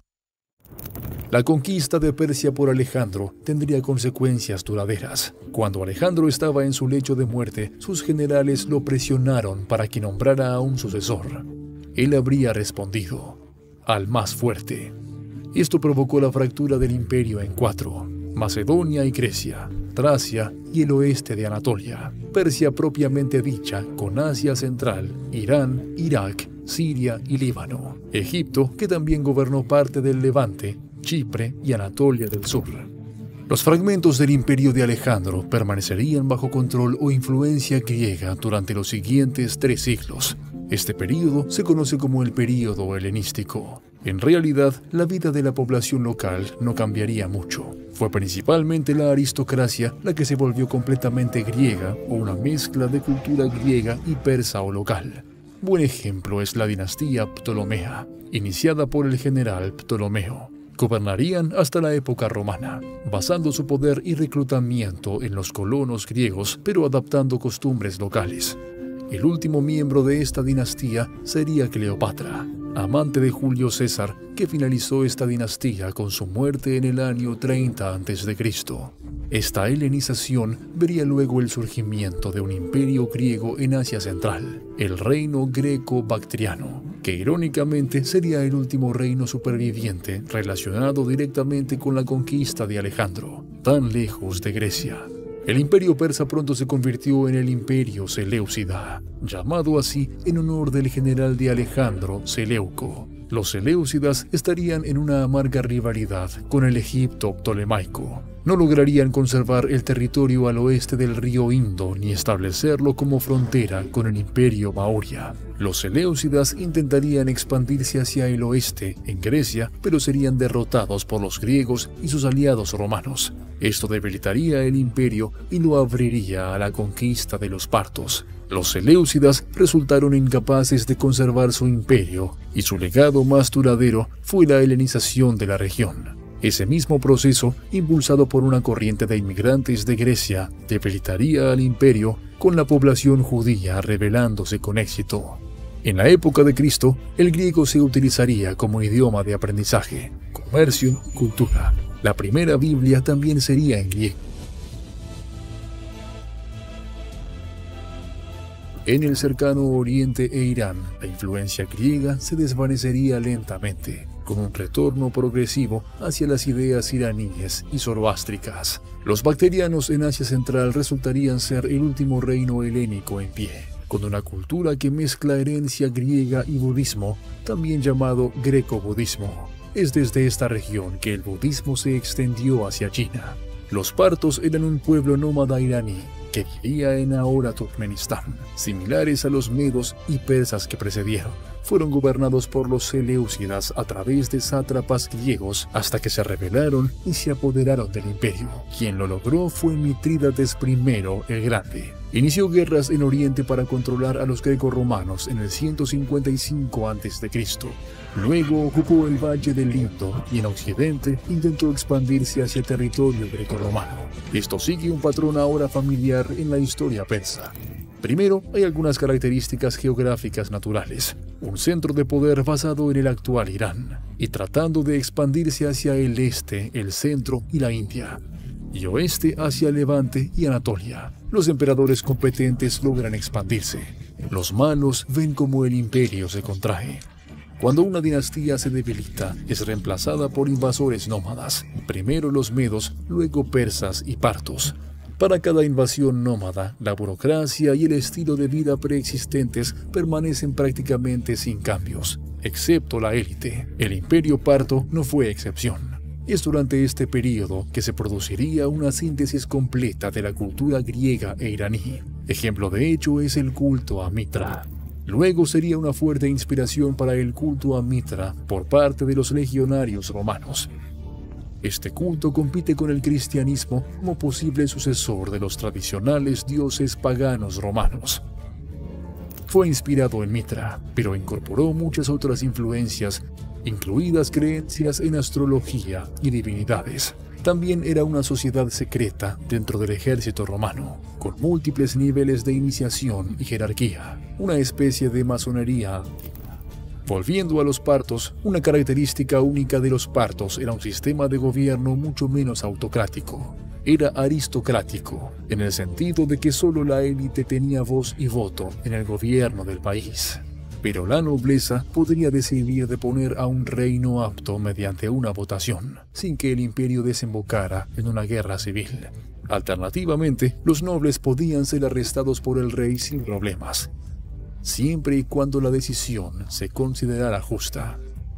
La conquista de Persia por Alejandro tendría consecuencias duraderas. Cuando Alejandro estaba en su lecho de muerte, sus generales lo presionaron para que nombrara a un sucesor. Él habría respondido: al más fuerte. Esto provocó la fractura del imperio en cuatro: Macedonia y Grecia, Tracia y el oeste de Anatolia, Persia propiamente dicha, con Asia Central, Irán, Irak, Siria y Líbano, Egipto, que también gobernó parte del Levante, Chipre y Anatolia del Sur. Los fragmentos del imperio de Alejandro permanecerían bajo control o influencia griega durante los siguientes tres siglos. Este período se conoce como el período helenístico. En realidad, la vida de la población local no cambiaría mucho. Fue principalmente la aristocracia la que se volvió completamente griega o una mezcla de cultura griega y persa o local. Buen ejemplo es la dinastía Ptolomea, iniciada por el general Ptolomeo. Gobernarían hasta la época romana, basando su poder y reclutamiento en los colonos griegos, pero adaptando costumbres locales. El último miembro de esta dinastía sería Cleopatra, amante de Julio César, que finalizó esta dinastía con su muerte en el año treinta antes de Cristo Esta helenización vería luego el surgimiento de un imperio griego en Asia Central, el reino greco-bactriano, que irónicamente sería el último reino superviviente relacionado directamente con la conquista de Alejandro, tan lejos de Grecia. El imperio persa pronto se convirtió en el imperio Seleucida, llamado así en honor del general de Alejandro, Seleuco. Los seleucidas estarían en una amarga rivalidad con el Egipto ptolemaico. No lograrían conservar el territorio al oeste del río Indo ni establecerlo como frontera con el imperio Maurya. Los Seleucidas intentarían expandirse hacia el oeste, en Grecia, pero serían derrotados por los griegos y sus aliados romanos. Esto debilitaría el imperio y lo abriría a la conquista de los partos. Los Seleucidas resultaron incapaces de conservar su imperio, y su legado más duradero fue la helenización de la región. Ese mismo proceso, impulsado por una corriente de inmigrantes de Grecia, debilitaría al imperio, con la población judía rebelándose con éxito. En la época de Cristo, el griego se utilizaría como idioma de aprendizaje, comercio, cultura. La primera Biblia también sería en griego. En el cercano Oriente e Irán, la influencia griega se desvanecería lentamente, con un retorno progresivo hacia las ideas iraníes y zoroástricas. Los bacterianos en Asia Central resultarían ser el último reino helénico en pie, con una cultura que mezcla herencia griega y budismo, también llamado greco-budismo. Es desde esta región que el budismo se extendió hacia China. Los partos eran un pueblo nómada iraní que vivía en ahora Turkmenistán, similares a los medos y persas que precedieron. Fueron gobernados por los Seleucidas a través de sátrapas griegos hasta que se rebelaron y se apoderaron del imperio. Quien lo logró fue Mitrídates primero el Grande. Inició guerras en Oriente para controlar a los grecorromanos en el ciento cincuenta y cinco antes de Cristo. Luego ocupó el Valle del Indo y en Occidente intentó expandirse hacia el territorio grecorromano. Esto sigue un patrón ahora familiar en la historia persa. Primero, hay algunas características geográficas naturales. Un centro de poder basado en el actual Irán, y tratando de expandirse hacia el este, el centro y la India, y oeste hacia Levante y Anatolia. Los emperadores competentes logran expandirse. Los malos ven cómo el imperio se contrae. Cuando una dinastía se debilita, es reemplazada por invasores nómadas, primero los medos, luego persas y partos. Para cada invasión nómada, la burocracia y el estilo de vida preexistentes permanecen prácticamente sin cambios, excepto la élite. El imperio parto no fue excepción. Es durante este periodo que se produciría una síntesis completa de la cultura griega e iraní. Ejemplo de ello es el culto a Mitra. Luego sería una fuerte inspiración para el culto a Mitra por parte de los legionarios romanos. Este culto compite con el cristianismo como posible sucesor de los tradicionales dioses paganos romanos. Fue inspirado en Mitra, pero incorporó muchas otras influencias, incluidas creencias en astrología y divinidades. También era una sociedad secreta dentro del ejército romano, con múltiples niveles de iniciación y jerarquía, una especie de masonería. Volviendo a los partos, una característica única de los partos era un sistema de gobierno mucho menos autocrático. Era aristocrático, en el sentido de que solo la élite tenía voz y voto en el gobierno del país. Pero la nobleza podría decidir de poner a un reino apto mediante una votación, sin que el imperio desembocara en una guerra civil. Alternativamente, los nobles podían ser arrestados por el rey sin problemas, siempre y cuando la decisión se considerara justa.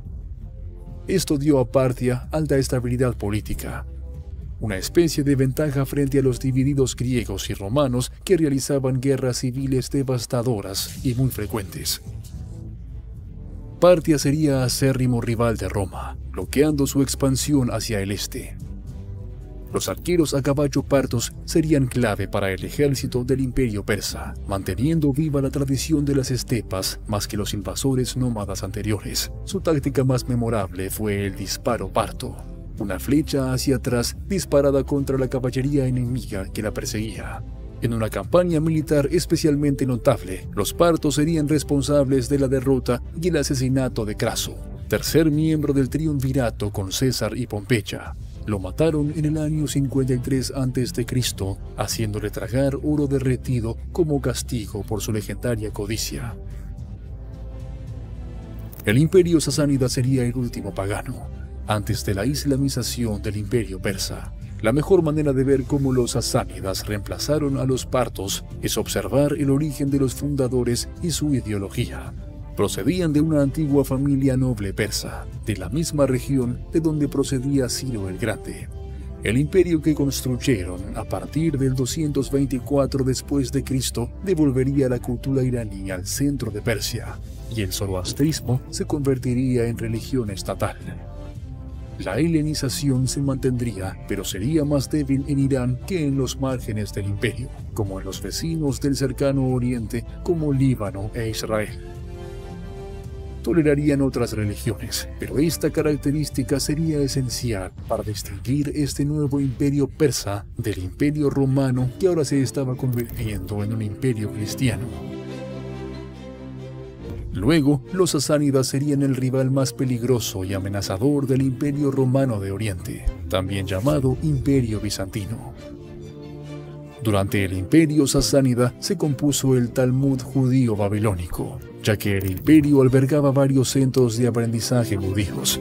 Esto dio a Partia alta estabilidad política, una especie de ventaja frente a los divididos griegos y romanos que realizaban guerras civiles devastadoras y muy frecuentes. Partia sería acérrimo rival de Roma, bloqueando su expansión hacia el este. Los arqueros a caballo partos serían clave para el ejército del imperio persa, manteniendo viva la tradición de las estepas más que los invasores nómadas anteriores. Su táctica más memorable fue el disparo parto, una flecha hacia atrás disparada contra la caballería enemiga que la perseguía. En una campaña militar especialmente notable, los partos serían responsables de la derrota y el asesinato de Craso, tercer miembro del triunvirato con César y Pompeya. Lo mataron en el año cincuenta y tres antes de Cristo, haciéndole tragar oro derretido como castigo por su legendaria codicia. El imperio sasánida sería el último pagano, antes de la islamización del imperio persa. La mejor manera de ver cómo los sasánidas reemplazaron a los partos es observar el origen de los fundadores y su ideología. Procedían de una antigua familia noble persa, de la misma región de donde procedía Ciro el Grande. El imperio que construyeron a partir del doscientos veinticuatro después de Cristo devolvería la cultura iraní al centro de Persia, y el zoroastrismo se convertiría en religión estatal. La helenización se mantendría, pero sería más débil en Irán que en los márgenes del imperio, como en los vecinos del cercano oriente como Líbano e Israel. Tolerarían otras religiones, pero esta característica sería esencial para distinguir este nuevo imperio persa del imperio romano que ahora se estaba convirtiendo en un imperio cristiano. Luego, los sasánidas serían el rival más peligroso y amenazador del Imperio Romano de Oriente, también llamado Imperio Bizantino. Durante el Imperio Sasánida se compuso el Talmud judío babilónico, ya que el imperio albergaba varios centros de aprendizaje judíos.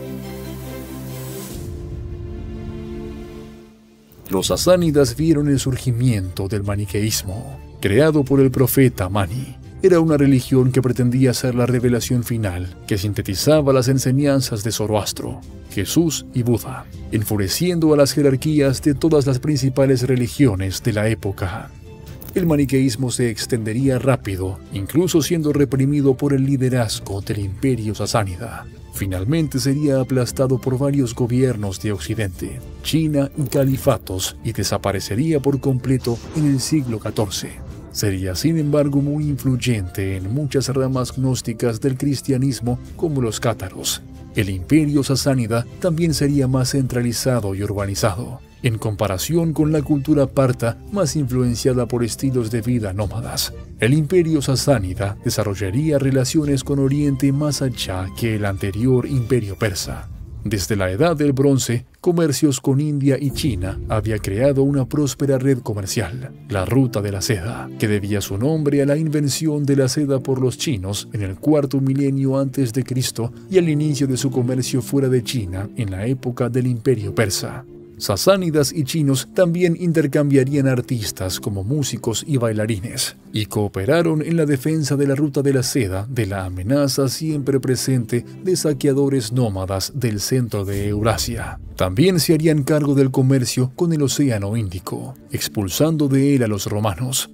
Los sasánidas vieron el surgimiento del maniqueísmo, creado por el profeta Mani. Era una religión que pretendía ser la revelación final, que sintetizaba las enseñanzas de Zoroastro, Jesús y Buda, enfureciendo a las jerarquías de todas las principales religiones de la época. El maniqueísmo se extendería rápido, incluso siendo reprimido por el liderazgo del imperio sasánida. Finalmente sería aplastado por varios gobiernos de Occidente, China y califatos, y desaparecería por completo en el siglo catorce. Sería, sin embargo, muy influyente en muchas ramas gnósticas del cristianismo, como los cátaros. El imperio sasánida también sería más centralizado y urbanizado, en comparación con la cultura parta, más influenciada por estilos de vida nómadas. El imperio sasánida desarrollaría relaciones con Oriente más allá que el anterior imperio persa. Desde la Edad del Bronce, comercios con India y China había creado una próspera red comercial, la Ruta de la Seda, que debía su nombre a la invención de la seda por los chinos en el cuarto milenio antes de Cristo y al inicio de su comercio fuera de China en la época del Imperio Persa. Sasánidas y chinos también intercambiarían artistas como músicos y bailarines, y cooperaron en la defensa de la Ruta de la Seda de la amenaza siempre presente de saqueadores nómadas del centro de Eurasia. También se harían cargo del comercio con el Océano Índico, expulsando de él a los romanos.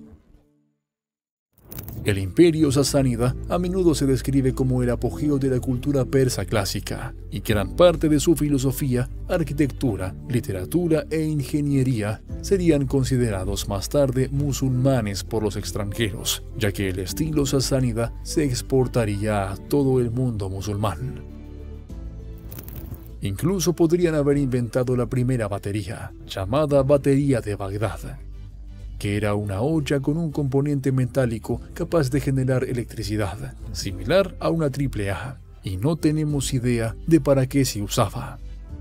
El imperio sasánida a menudo se describe como el apogeo de la cultura persa clásica, y gran parte de su filosofía, arquitectura, literatura e ingeniería serían considerados más tarde musulmanes por los extranjeros, ya que el estilo sasánida se exportaría a todo el mundo musulmán. Incluso podrían haber inventado la primera batería, llamada batería de Bagdad, que era una olla con un componente metálico capaz de generar electricidad, similar a una triple A, y no tenemos idea de para qué se usaba.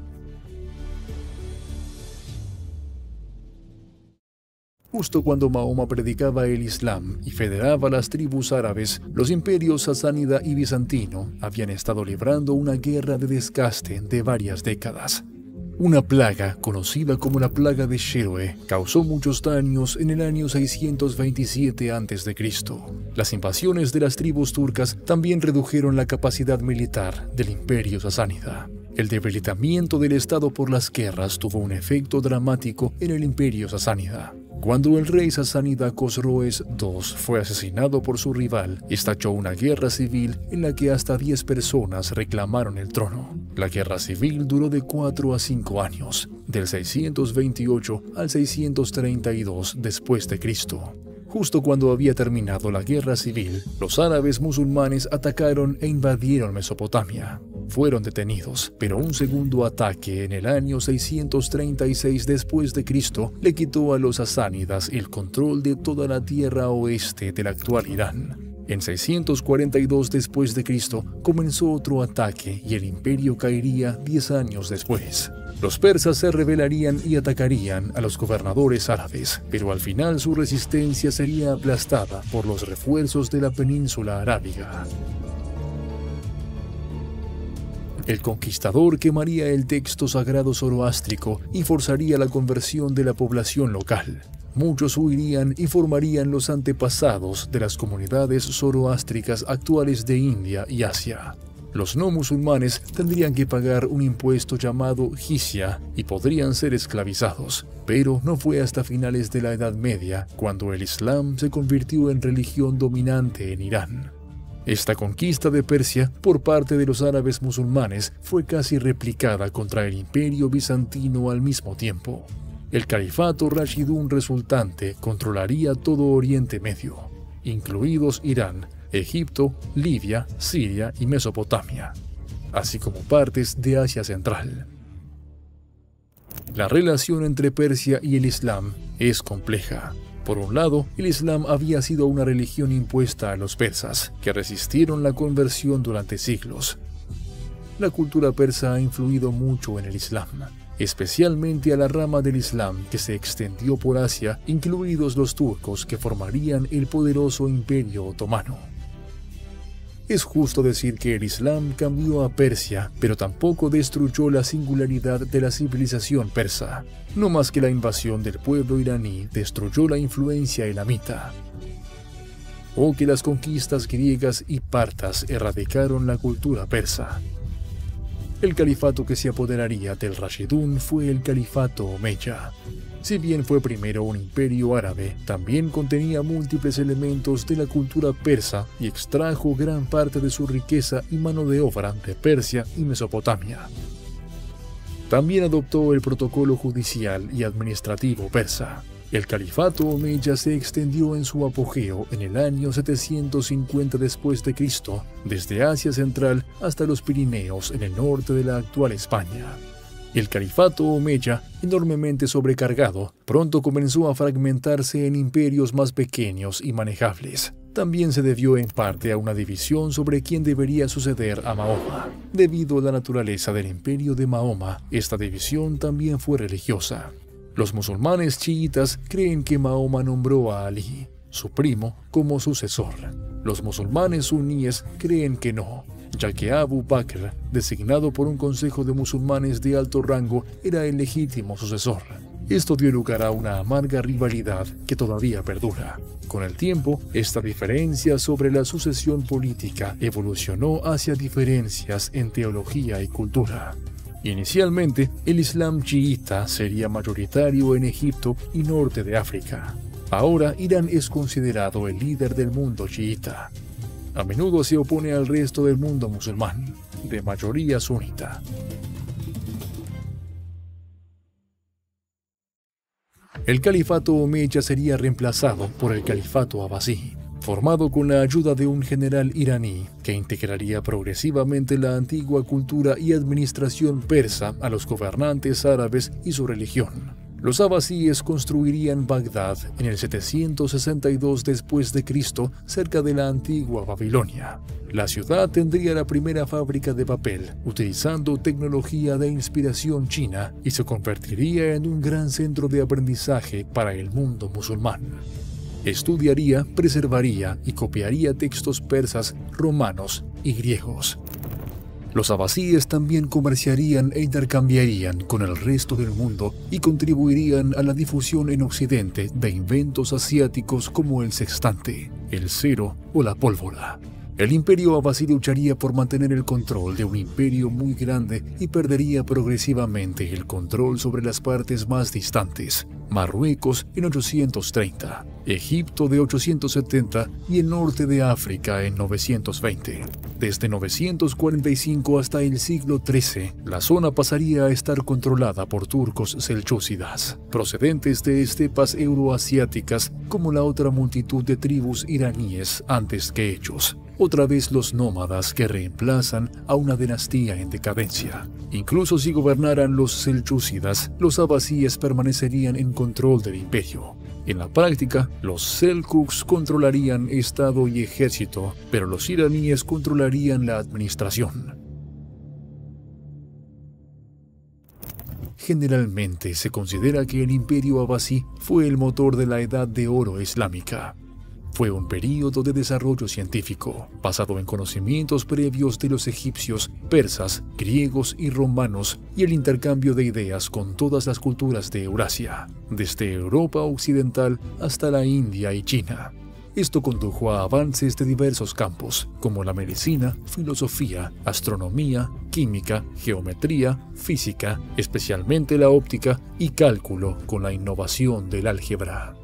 Justo cuando Mahoma predicaba el Islam y federaba las tribus árabes, los imperios sasánida y bizantino habían estado librando una guerra de desgaste de varias décadas. Una plaga, conocida como la plaga de Sheroe, causó muchos daños en el año seiscientos veintisiete antes de Cristo. Las invasiones de las tribus turcas también redujeron la capacidad militar del imperio sasánida. El debilitamiento del Estado por las guerras tuvo un efecto dramático en el imperio sasánida. Cuando el rey sasánida Cosroes segundo fue asesinado por su rival, estalló una guerra civil en la que hasta diez personas reclamaron el trono. La guerra civil duró de cuatro a cinco años, del seiscientos veintiocho al seiscientos treinta y dos después de Cristo. Justo cuando había terminado la guerra civil, los árabes musulmanes atacaron e invadieron Mesopotamia. Fueron detenidos, pero un segundo ataque en el año seiscientos treinta y seis después de Cristo le quitó a los sasánidas el control de toda la tierra oeste del actual Irán. En seiscientos cuarenta y dos después de Cristo comenzó otro ataque y el imperio caería diez años después. Los persas se rebelarían y atacarían a los gobernadores árabes, pero al final su resistencia sería aplastada por los refuerzos de la península arábiga. El conquistador quemaría el texto sagrado zoroástrico y forzaría la conversión de la población local. Muchos huirían y formarían los antepasados de las comunidades zoroástricas actuales de India y Asia. Los no musulmanes tendrían que pagar un impuesto llamado jizya y podrían ser esclavizados, pero no fue hasta finales de la Edad Media cuando el Islam se convirtió en religión dominante en Irán. Esta conquista de Persia por parte de los árabes musulmanes fue casi replicada contra el imperio bizantino al mismo tiempo. El califato rashidún resultante controlaría todo Oriente Medio, incluidos Irán, Egipto, Libia, Siria y Mesopotamia, así como partes de Asia Central. La relación entre Persia y el Islam es compleja. Por un lado, el Islam había sido una religión impuesta a los persas, que resistieron la conversión durante siglos. La cultura persa ha influido mucho en el Islam, especialmente a la rama del Islam que se extendió por Asia, incluidos los turcos que formarían el poderoso Imperio Otomano. Es justo decir que el Islam cambió a Persia, pero tampoco destruyó la singularidad de la civilización persa, no más que la invasión del pueblo iraní destruyó la influencia elamita, o que las conquistas griegas y partas erradicaron la cultura persa. El califato que se apoderaría del Rashidún fue el califato omeya. Si bien fue primero un imperio árabe, también contenía múltiples elementos de la cultura persa y extrajo gran parte de su riqueza y mano de obra de Persia y Mesopotamia. También adoptó el protocolo judicial y administrativo persa. El califato omeya se extendió en su apogeo en el año setecientos cincuenta después de Cristo, desde Asia Central hasta los Pirineos en el norte de la actual España. El califato omeya, enormemente sobrecargado, pronto comenzó a fragmentarse en imperios más pequeños y manejables. También se debió en parte a una división sobre quién debería suceder a Mahoma. Debido a la naturaleza del imperio de Mahoma, esta división también fue religiosa. Los musulmanes chiitas creen que Mahoma nombró a Ali, su primo, como sucesor. Los musulmanes suníes creen que no, ya que Abu Bakr, designado por un consejo de musulmanes de alto rango, era el legítimo sucesor. Esto dio lugar a una amarga rivalidad que todavía perdura. Con el tiempo, esta diferencia sobre la sucesión política evolucionó hacia diferencias en teología y cultura. Inicialmente, el Islam chiita sería mayoritario en Egipto y norte de África. Ahora, Irán es considerado el líder del mundo chiita. A menudo se opone al resto del mundo musulmán, de mayoría sunita. El califato omeya sería reemplazado por el califato abasí, formado con la ayuda de un general iraní que integraría progresivamente la antigua cultura y administración persa a los gobernantes árabes y su religión. Los abasíes construirían Bagdad en el setecientos sesenta y dos después de Cristo, cerca de la antigua Babilonia. La ciudad tendría la primera fábrica de papel, utilizando tecnología de inspiración china, y se convertiría en un gran centro de aprendizaje para el mundo musulmán. Estudiaría, preservaría y copiaría textos persas, romanos y griegos. Los abasíes también comerciarían e intercambiarían con el resto del mundo y contribuirían a la difusión en Occidente de inventos asiáticos como el sextante, el cero o la pólvora. El imperio abasí lucharía por mantener el control de un imperio muy grande y perdería progresivamente el control sobre las partes más distantes. Marruecos en ochocientos treinta, Egipto de ochocientos setenta y el norte de África en novecientos veinte. Desde novecientos cuarenta y cinco hasta el siglo trece, la zona pasaría a estar controlada por turcos seljúcidas, procedentes de estepas euroasiáticas como la otra multitud de tribus iraníes antes que ellos. Otra vez los nómadas que reemplazan a una dinastía en decadencia. Incluso si gobernaran los seljúcidas, los abasíes permanecerían en control del imperio. En la práctica, los seljuks controlarían estado y ejército, pero los iraníes controlarían la administración. Generalmente se considera que el imperio abasí fue el motor de la Edad de Oro islámica. Fue un período de desarrollo científico, basado en conocimientos previos de los egipcios, persas, griegos y romanos, y el intercambio de ideas con todas las culturas de Eurasia, desde Europa occidental hasta la India y China. Esto condujo a avances de diversos campos, como la medicina, filosofía, astronomía, química, geometría, física, especialmente la óptica y cálculo con la innovación del álgebra.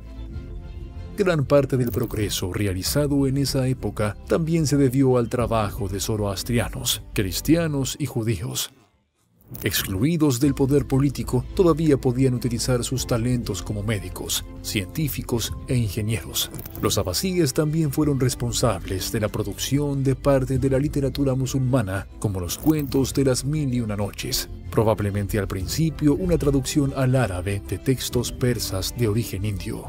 Gran parte del progreso realizado en esa época también se debió al trabajo de zoroastrianos, cristianos y judíos. Excluidos del poder político, todavía podían utilizar sus talentos como médicos, científicos e ingenieros. Los abasíes también fueron responsables de la producción de parte de la literatura musulmana, como los cuentos de las mil y una noches, probablemente al principio una traducción al árabe de textos persas de origen indio.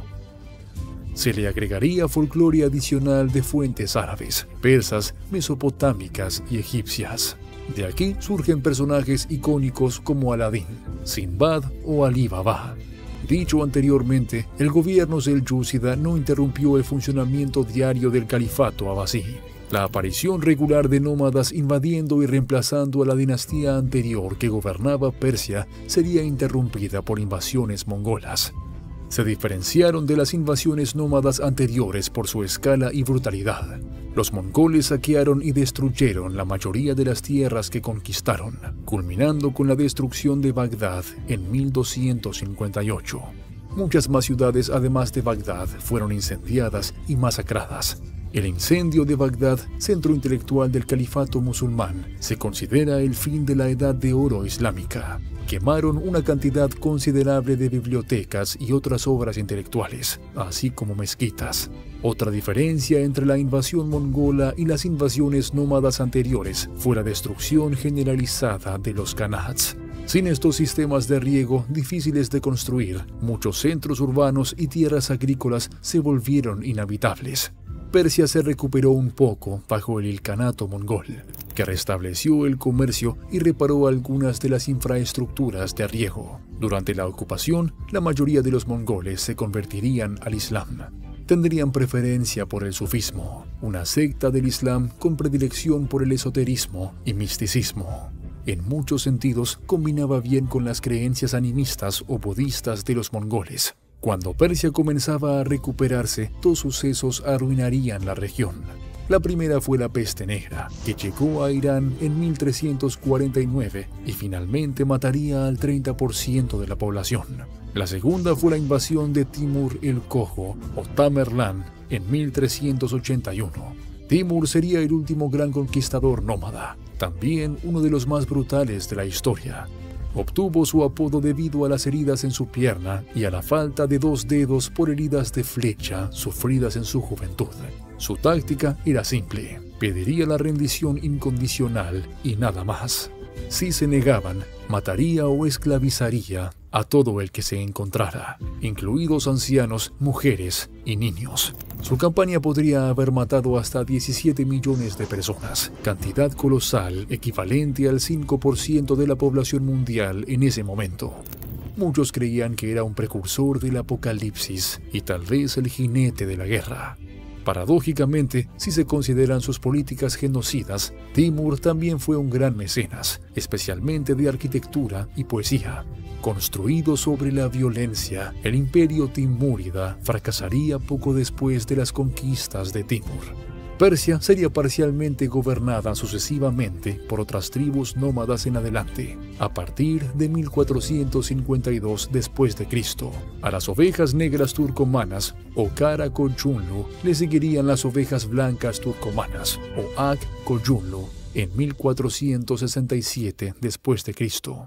Se le agregaría folclore adicional de fuentes árabes, persas, mesopotámicas y egipcias. De aquí surgen personajes icónicos como Aladín, Sinbad o Alí Baba. Dicho anteriormente, el gobierno selyúcida no interrumpió el funcionamiento diario del califato abasí. La aparición regular de nómadas invadiendo y reemplazando a la dinastía anterior que gobernaba Persia sería interrumpida por invasiones mongolas. Se diferenciaron de las invasiones nómadas anteriores por su escala y brutalidad. Los mongoles saquearon y destruyeron la mayoría de las tierras que conquistaron, culminando con la destrucción de Bagdad en mil doscientos cincuenta y ocho. Muchas más ciudades además de Bagdad fueron incendiadas y masacradas. El incendio de Bagdad, centro intelectual del califato musulmán, se considera el fin de la Edad de Oro islámica. Quemaron una cantidad considerable de bibliotecas y otras obras intelectuales, así como mezquitas. Otra diferencia entre la invasión mongola y las invasiones nómadas anteriores fue la destrucción generalizada de los khanats. Sin estos sistemas de riego difíciles de construir, muchos centros urbanos y tierras agrícolas se volvieron inhabitables. Persia se recuperó un poco bajo el Ilkhanato mongol, que restableció el comercio y reparó algunas de las infraestructuras de riego. Durante la ocupación, la mayoría de los mongoles se convertirían al Islam. Tendrían preferencia por el sufismo, una secta del Islam con predilección por el esoterismo y misticismo. En muchos sentidos, combinaba bien con las creencias animistas o budistas de los mongoles. Cuando Persia comenzaba a recuperarse, dos sucesos arruinarían la región. La primera fue la peste negra, que llegó a Irán en mil trescientos cuarenta y nueve y finalmente mataría al treinta por ciento de la población. La segunda fue la invasión de Timur el Cojo o Tamerlán en mil trescientos ochenta y uno. Timur sería el último gran conquistador nómada, también uno de los más brutales de la historia. Obtuvo su apodo debido a las heridas en su pierna y a la falta de dos dedos por heridas de flecha sufridas en su juventud. Su táctica era simple: pediría la rendición incondicional y nada más. Si se negaban, mataría o esclavizaría a todo el que se encontrara, incluidos ancianos, mujeres y niños. Su campaña podría haber matado hasta diecisiete millones de personas, cantidad colosal equivalente al cinco por ciento de la población mundial en ese momento. Muchos creían que era un precursor del apocalipsis y tal vez el jinete de la guerra. Paradójicamente, si se consideran sus políticas genocidas, Timur también fue un gran mecenas, especialmente de arquitectura y poesía. Construido sobre la violencia, el imperio timúrida fracasaría poco después de las conquistas de Timur. Persia sería parcialmente gobernada sucesivamente por otras tribus nómadas en adelante, a partir de mil cuatrocientos cincuenta y dos después de Cristo. A las ovejas negras turcomanas, o Kara Koyunlu, le seguirían las ovejas blancas turcomanas, o Ak Koyunlu, en mil cuatrocientos sesenta y siete después de Cristo.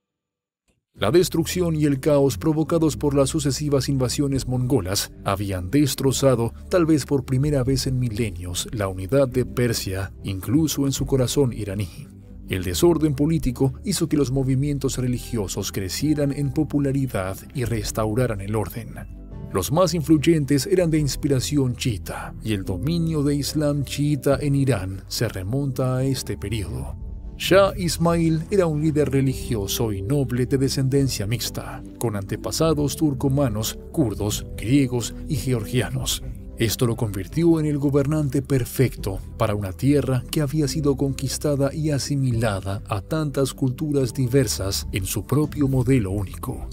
La destrucción y el caos provocados por las sucesivas invasiones mongolas habían destrozado, tal vez por primera vez en milenios, la unidad de Persia, incluso en su corazón iraní. El desorden político hizo que los movimientos religiosos crecieran en popularidad y restauraran el orden. Los más influyentes eran de inspiración chiita, y el dominio de Islam chiita en Irán se remonta a este periodo. Shah Ismail era un líder religioso y noble de descendencia mixta, con antepasados turcomanos, kurdos, griegos y georgianos. Esto lo convirtió en el gobernante perfecto para una tierra que había sido conquistada y asimilada a tantas culturas diversas en su propio modelo único.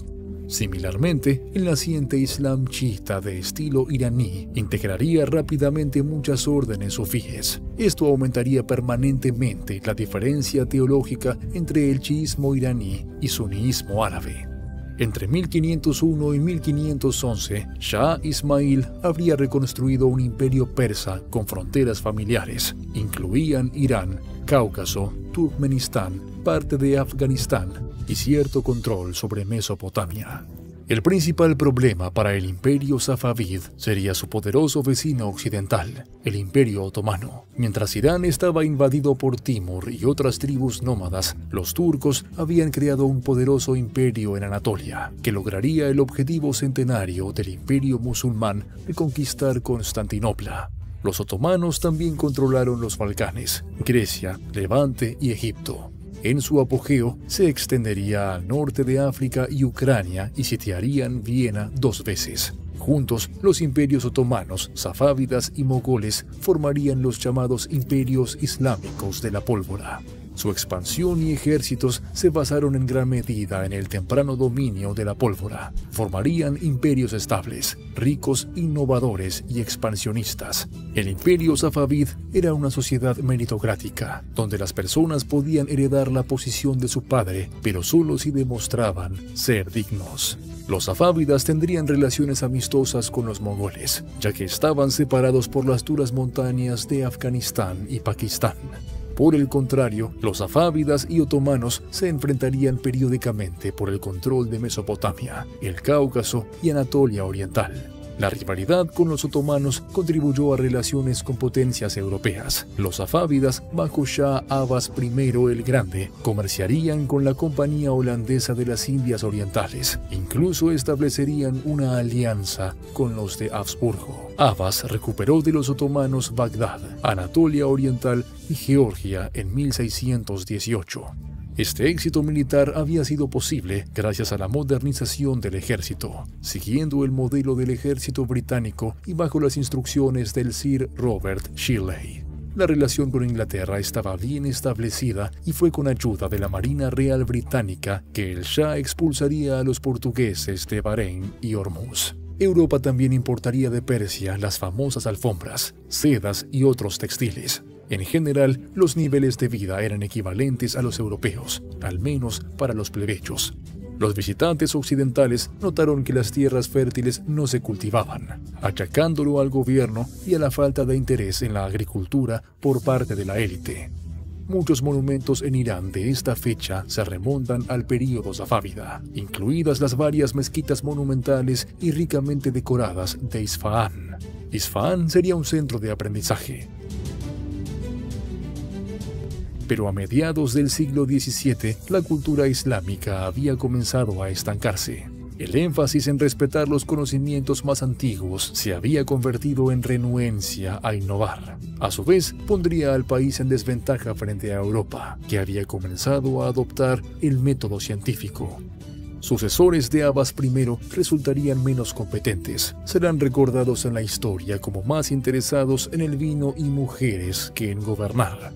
Similarmente, el naciente Islam chiita de estilo iraní integraría rápidamente muchas órdenes sufíes. Esto aumentaría permanentemente la diferencia teológica entre el chiismo iraní y suniismo árabe. Entre mil quinientos uno y mil quinientos once, Shah Ismail habría reconstruido un imperio persa con fronteras familiares. Incluían Irán, Cáucaso, Turkmenistán, parte de Afganistán y cierto control sobre Mesopotamia. El principal problema para el imperio safavid sería su poderoso vecino occidental, el imperio otomano. Mientras Irán estaba invadido por Timur y otras tribus nómadas, los turcos habían creado un poderoso imperio en Anatolia, que lograría el objetivo centenario del imperio musulmán de conquistar Constantinopla. Los otomanos también controlaron los Balcanes, Grecia, Levante y Egipto. En su apogeo, se extendería al norte de África y Ucrania y sitiarían Viena dos veces. Juntos, los imperios otomanos, safávidas y mogoles formarían los llamados imperios islámicos de la pólvora. Su expansión y ejércitos se basaron en gran medida en el temprano dominio de la pólvora. Formarían imperios estables, ricos, innovadores y expansionistas. El imperio safavid era una sociedad meritocrática, donde las personas podían heredar la posición de su padre, pero solo si demostraban ser dignos. Los safávidas tendrían relaciones amistosas con los mogoles, ya que estaban separados por las duras montañas de Afganistán y Pakistán. Por el contrario, los safávidas y otomanos se enfrentarían periódicamente por el control de Mesopotamia, el Cáucaso y Anatolia Oriental. La rivalidad con los otomanos contribuyó a relaciones con potencias europeas. Los safávidas, bajo Shah Abbas primero el Grande, comerciarían con la Compañía Holandesa de las Indias Orientales. Incluso establecerían una alianza con los de Habsburgo. Abbas recuperó de los otomanos Bagdad, Anatolia Oriental y Georgia en mil seiscientos dieciocho. Este éxito militar había sido posible gracias a la modernización del ejército, siguiendo el modelo del ejército británico y bajo las instrucciones del Sir Robert Shirley. La relación con Inglaterra estaba bien establecida y fue con ayuda de la Marina Real Británica que el Shah expulsaría a los portugueses de Bahrein y Hormuz. Europa también importaría de Persia las famosas alfombras, sedas y otros textiles. En general, los niveles de vida eran equivalentes a los europeos, al menos para los plebeyos. Los visitantes occidentales notaron que las tierras fértiles no se cultivaban, achacándolo al gobierno y a la falta de interés en la agricultura por parte de la élite. Muchos monumentos en Irán de esta fecha se remontan al período safávida, incluidas las varias mezquitas monumentales y ricamente decoradas de Isfahán. Isfahán sería un centro de aprendizaje. Pero a mediados del siglo diecisiete, la cultura islámica había comenzado a estancarse. El énfasis en respetar los conocimientos más antiguos se había convertido en renuencia a innovar. A su vez, pondría al país en desventaja frente a Europa, que había comenzado a adoptar el método científico. Sucesores de Abbas primero resultarían menos competentes. Serán recordados en la historia como más interesados en el vino y mujeres que en gobernar.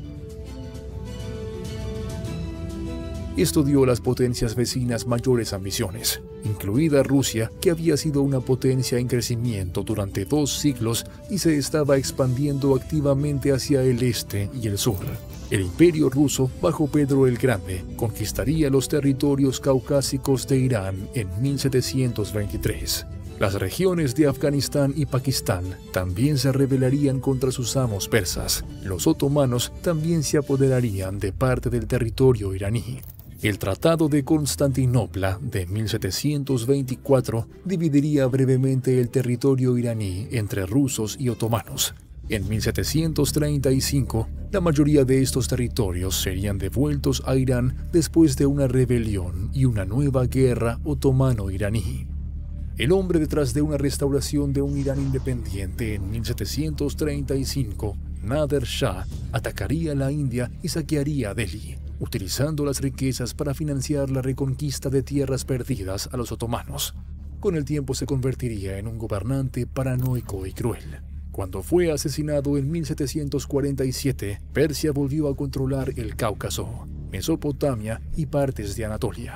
Esto dio a las potencias vecinas mayores ambiciones, incluida Rusia, que había sido una potencia en crecimiento durante dos siglos y se estaba expandiendo activamente hacia el este y el sur. El imperio ruso, bajo Pedro el Grande, conquistaría los territorios caucásicos de Irán en mil setecientos veintitrés. Las regiones de Afganistán y Pakistán también se rebelarían contra sus amos persas. Los otomanos también se apoderarían de parte del territorio iraní. El Tratado de Constantinopla de mil setecientos veinticuatro dividiría brevemente el territorio iraní entre rusos y otomanos. En mil setecientos treinta y cinco, la mayoría de estos territorios serían devueltos a Irán después de una rebelión y una nueva guerra otomano-iraní. El hombre detrás de una restauración de un Irán independiente en mil setecientos treinta y cinco, Nader Shah, atacaría la India y saquearía Delhi, utilizando las riquezas para financiar la reconquista de tierras perdidas a los otomanos. Con el tiempo se convertiría en un gobernante paranoico y cruel. Cuando fue asesinado en mil setecientos cuarenta y siete, Persia volvió a controlar el Cáucaso, Mesopotamia y partes de Anatolia.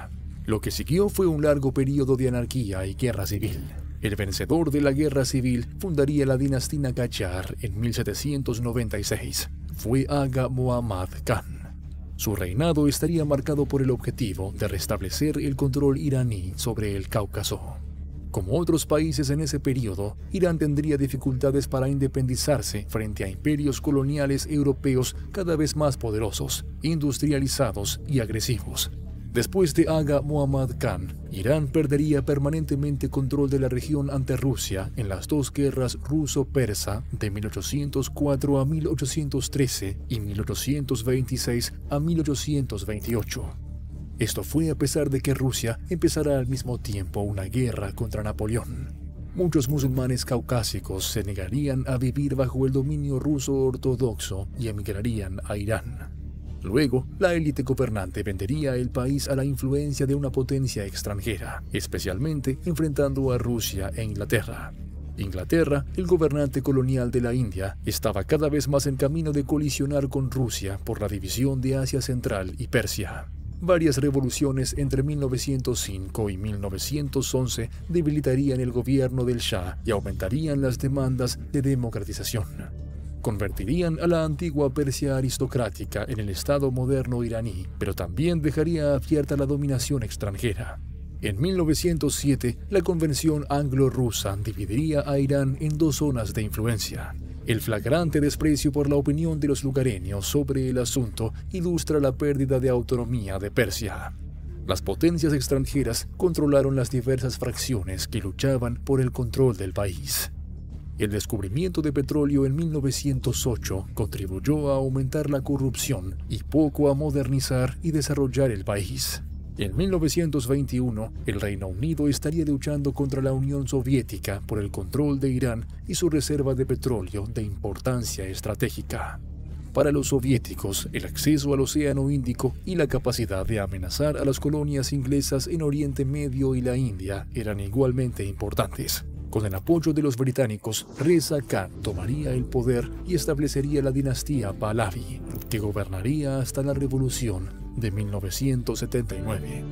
Lo que siguió fue un largo periodo de anarquía y guerra civil. El vencedor de la guerra civil fundaría la dinastía Qajar en mil setecientos noventa y seis. Fue Aga Muhammad Khan. Su reinado estaría marcado por el objetivo de restablecer el control iraní sobre el Cáucaso. Como otros países en ese periodo, Irán tendría dificultades para independizarse frente a imperios coloniales europeos cada vez más poderosos, industrializados y agresivos. Después de Aga Muhammad Khan, Irán perdería permanentemente control de la región ante Rusia en las dos guerras ruso-persa de mil ochocientos cuatro a mil ochocientos trece y mil ochocientos veintiséis a mil ochocientos veintiocho. Esto fue a pesar de que Rusia empezara al mismo tiempo una guerra contra Napoleón. Muchos musulmanes caucásicos se negarían a vivir bajo el dominio ruso ortodoxo y emigrarían a Irán. Luego, la élite gobernante vendería el país a la influencia de una potencia extranjera, especialmente enfrentando a Rusia e Inglaterra. Inglaterra, el gobernante colonial de la India, estaba cada vez más en camino de colisionar con Rusia por la división de Asia Central y Persia. Varias revoluciones entre mil novecientos cinco y mil novecientos once debilitarían el gobierno del Shah y aumentarían las demandas de democratización. Convertirían a la antigua Persia aristocrática en el Estado moderno iraní, pero también dejaría abierta la dominación extranjera. En mil novecientos siete, la Convención Anglo-Rusa dividiría a Irán en dos zonas de influencia. El flagrante desprecio por la opinión de los lugareños sobre el asunto ilustra la pérdida de autonomía de Persia. Las potencias extranjeras controlaron las diversas fracciones que luchaban por el control del país. El descubrimiento de petróleo en mil novecientos ocho contribuyó a aumentar la corrupción y poco a modernizar y desarrollar el país. En mil novecientos veintiuno, el Reino Unido estaría luchando contra la Unión Soviética por el control de Irán y su reserva de petróleo de importancia estratégica. Para los soviéticos, el acceso al Océano Índico y la capacidad de amenazar a las colonias inglesas en Oriente Medio y la India eran igualmente importantes. Con el apoyo de los británicos, Reza Khan tomaría el poder y establecería la dinastía Pahlavi, que gobernaría hasta la Revolución de mil novecientos setenta y nueve.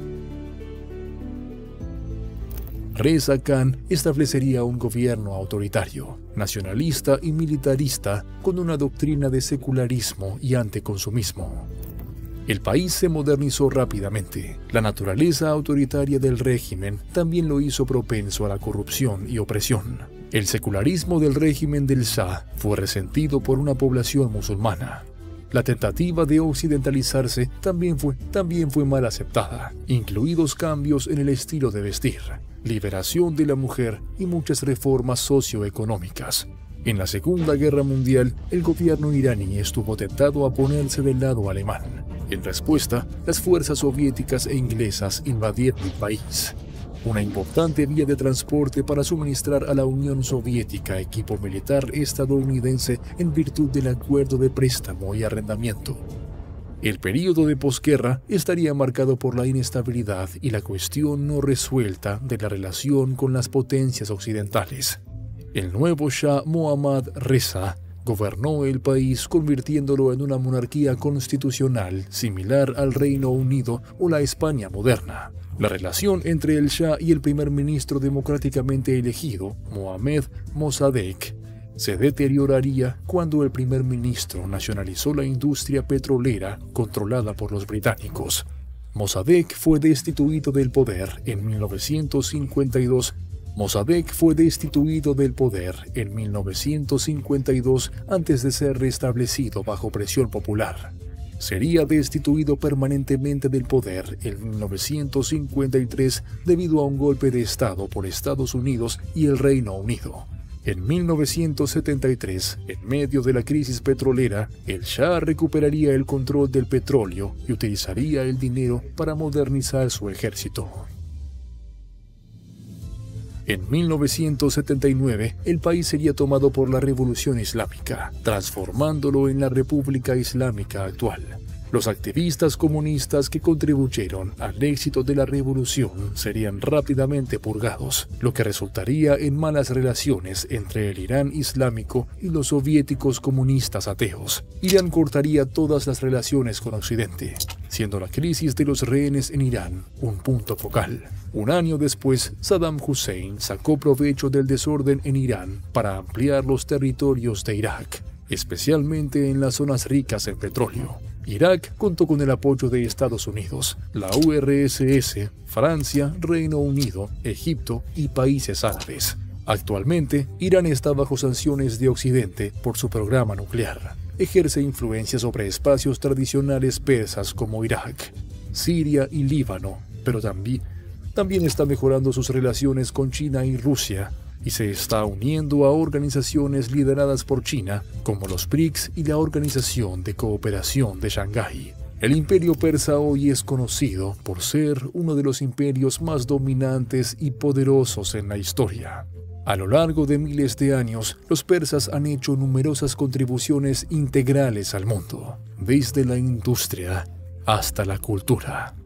Reza Khan establecería un gobierno autoritario, nacionalista y militarista con una doctrina de secularismo y anticonsumismo. El país se modernizó rápidamente. La naturaleza autoritaria del régimen también lo hizo propenso a la corrupción y opresión. El secularismo del régimen del Shah fue resentido por una población musulmana. La tentativa de occidentalizarse también fue, también fue mal aceptada, incluidos cambios en el estilo de vestir, liberación de la mujer y muchas reformas socioeconómicas. En la Segunda Guerra Mundial, el gobierno iraní estuvo tentado a ponerse del lado alemán. En respuesta, las fuerzas soviéticas e inglesas invadieron el país. Una importante vía de transporte para suministrar a la Unión Soviética equipo militar estadounidense en virtud del acuerdo de préstamo y arrendamiento. El período de posguerra estaría marcado por la inestabilidad y la cuestión no resuelta de la relación con las potencias occidentales. El nuevo Shah Mohammad Reza gobernó el país convirtiéndolo en una monarquía constitucional similar al Reino Unido o la España moderna. La relación entre el Shah y el primer ministro democráticamente elegido, Mohammad Mossadegh, se deterioraría cuando el primer ministro nacionalizó la industria petrolera controlada por los británicos. Mossadegh fue destituido del poder en mil novecientos cincuenta y dos. Mossadegh fue destituido del poder en mil novecientos cincuenta y dos antes de ser restablecido bajo presión popular. Sería destituido permanentemente del poder en mil novecientos cincuenta y tres debido a un golpe de Estado por Estados Unidos y el Reino Unido. En mil novecientos setenta y tres, en medio de la crisis petrolera, el Shah recuperaría el control del petróleo y utilizaría el dinero para modernizar su ejército. En mil novecientos setenta y nueve, el país sería tomado por la Revolución Islámica, transformándolo en la República Islámica actual. Los activistas comunistas que contribuyeron al éxito de la revolución serían rápidamente purgados, lo que resultaría en malas relaciones entre el Irán islámico y los soviéticos comunistas ateos. Irán cortaría todas las relaciones con Occidente. siendo la crisis de los rehenes en Irán un punto focal. Un año después, Saddam Hussein sacó provecho del desorden en Irán para ampliar los territorios de Irak, especialmente en las zonas ricas en petróleo. Irak contó con el apoyo de Estados Unidos, la U R S S, Francia, Reino Unido, Egipto y países árabes. Actualmente, Irán está bajo sanciones de Occidente por su programa nuclear. Ejerce influencia sobre espacios tradicionales persas como Irak, Siria y Líbano, pero también, también está mejorando sus relaciones con China y Rusia, y se está uniendo a organizaciones lideradas por China, como los B R I C S y la Organización de Cooperación de Shanghái. El imperio persa hoy es conocido por ser uno de los imperios más dominantes y poderosos en la historia. A lo largo de miles de años, los persas han hecho numerosas contribuciones integrales al mundo, desde la industria hasta la cultura.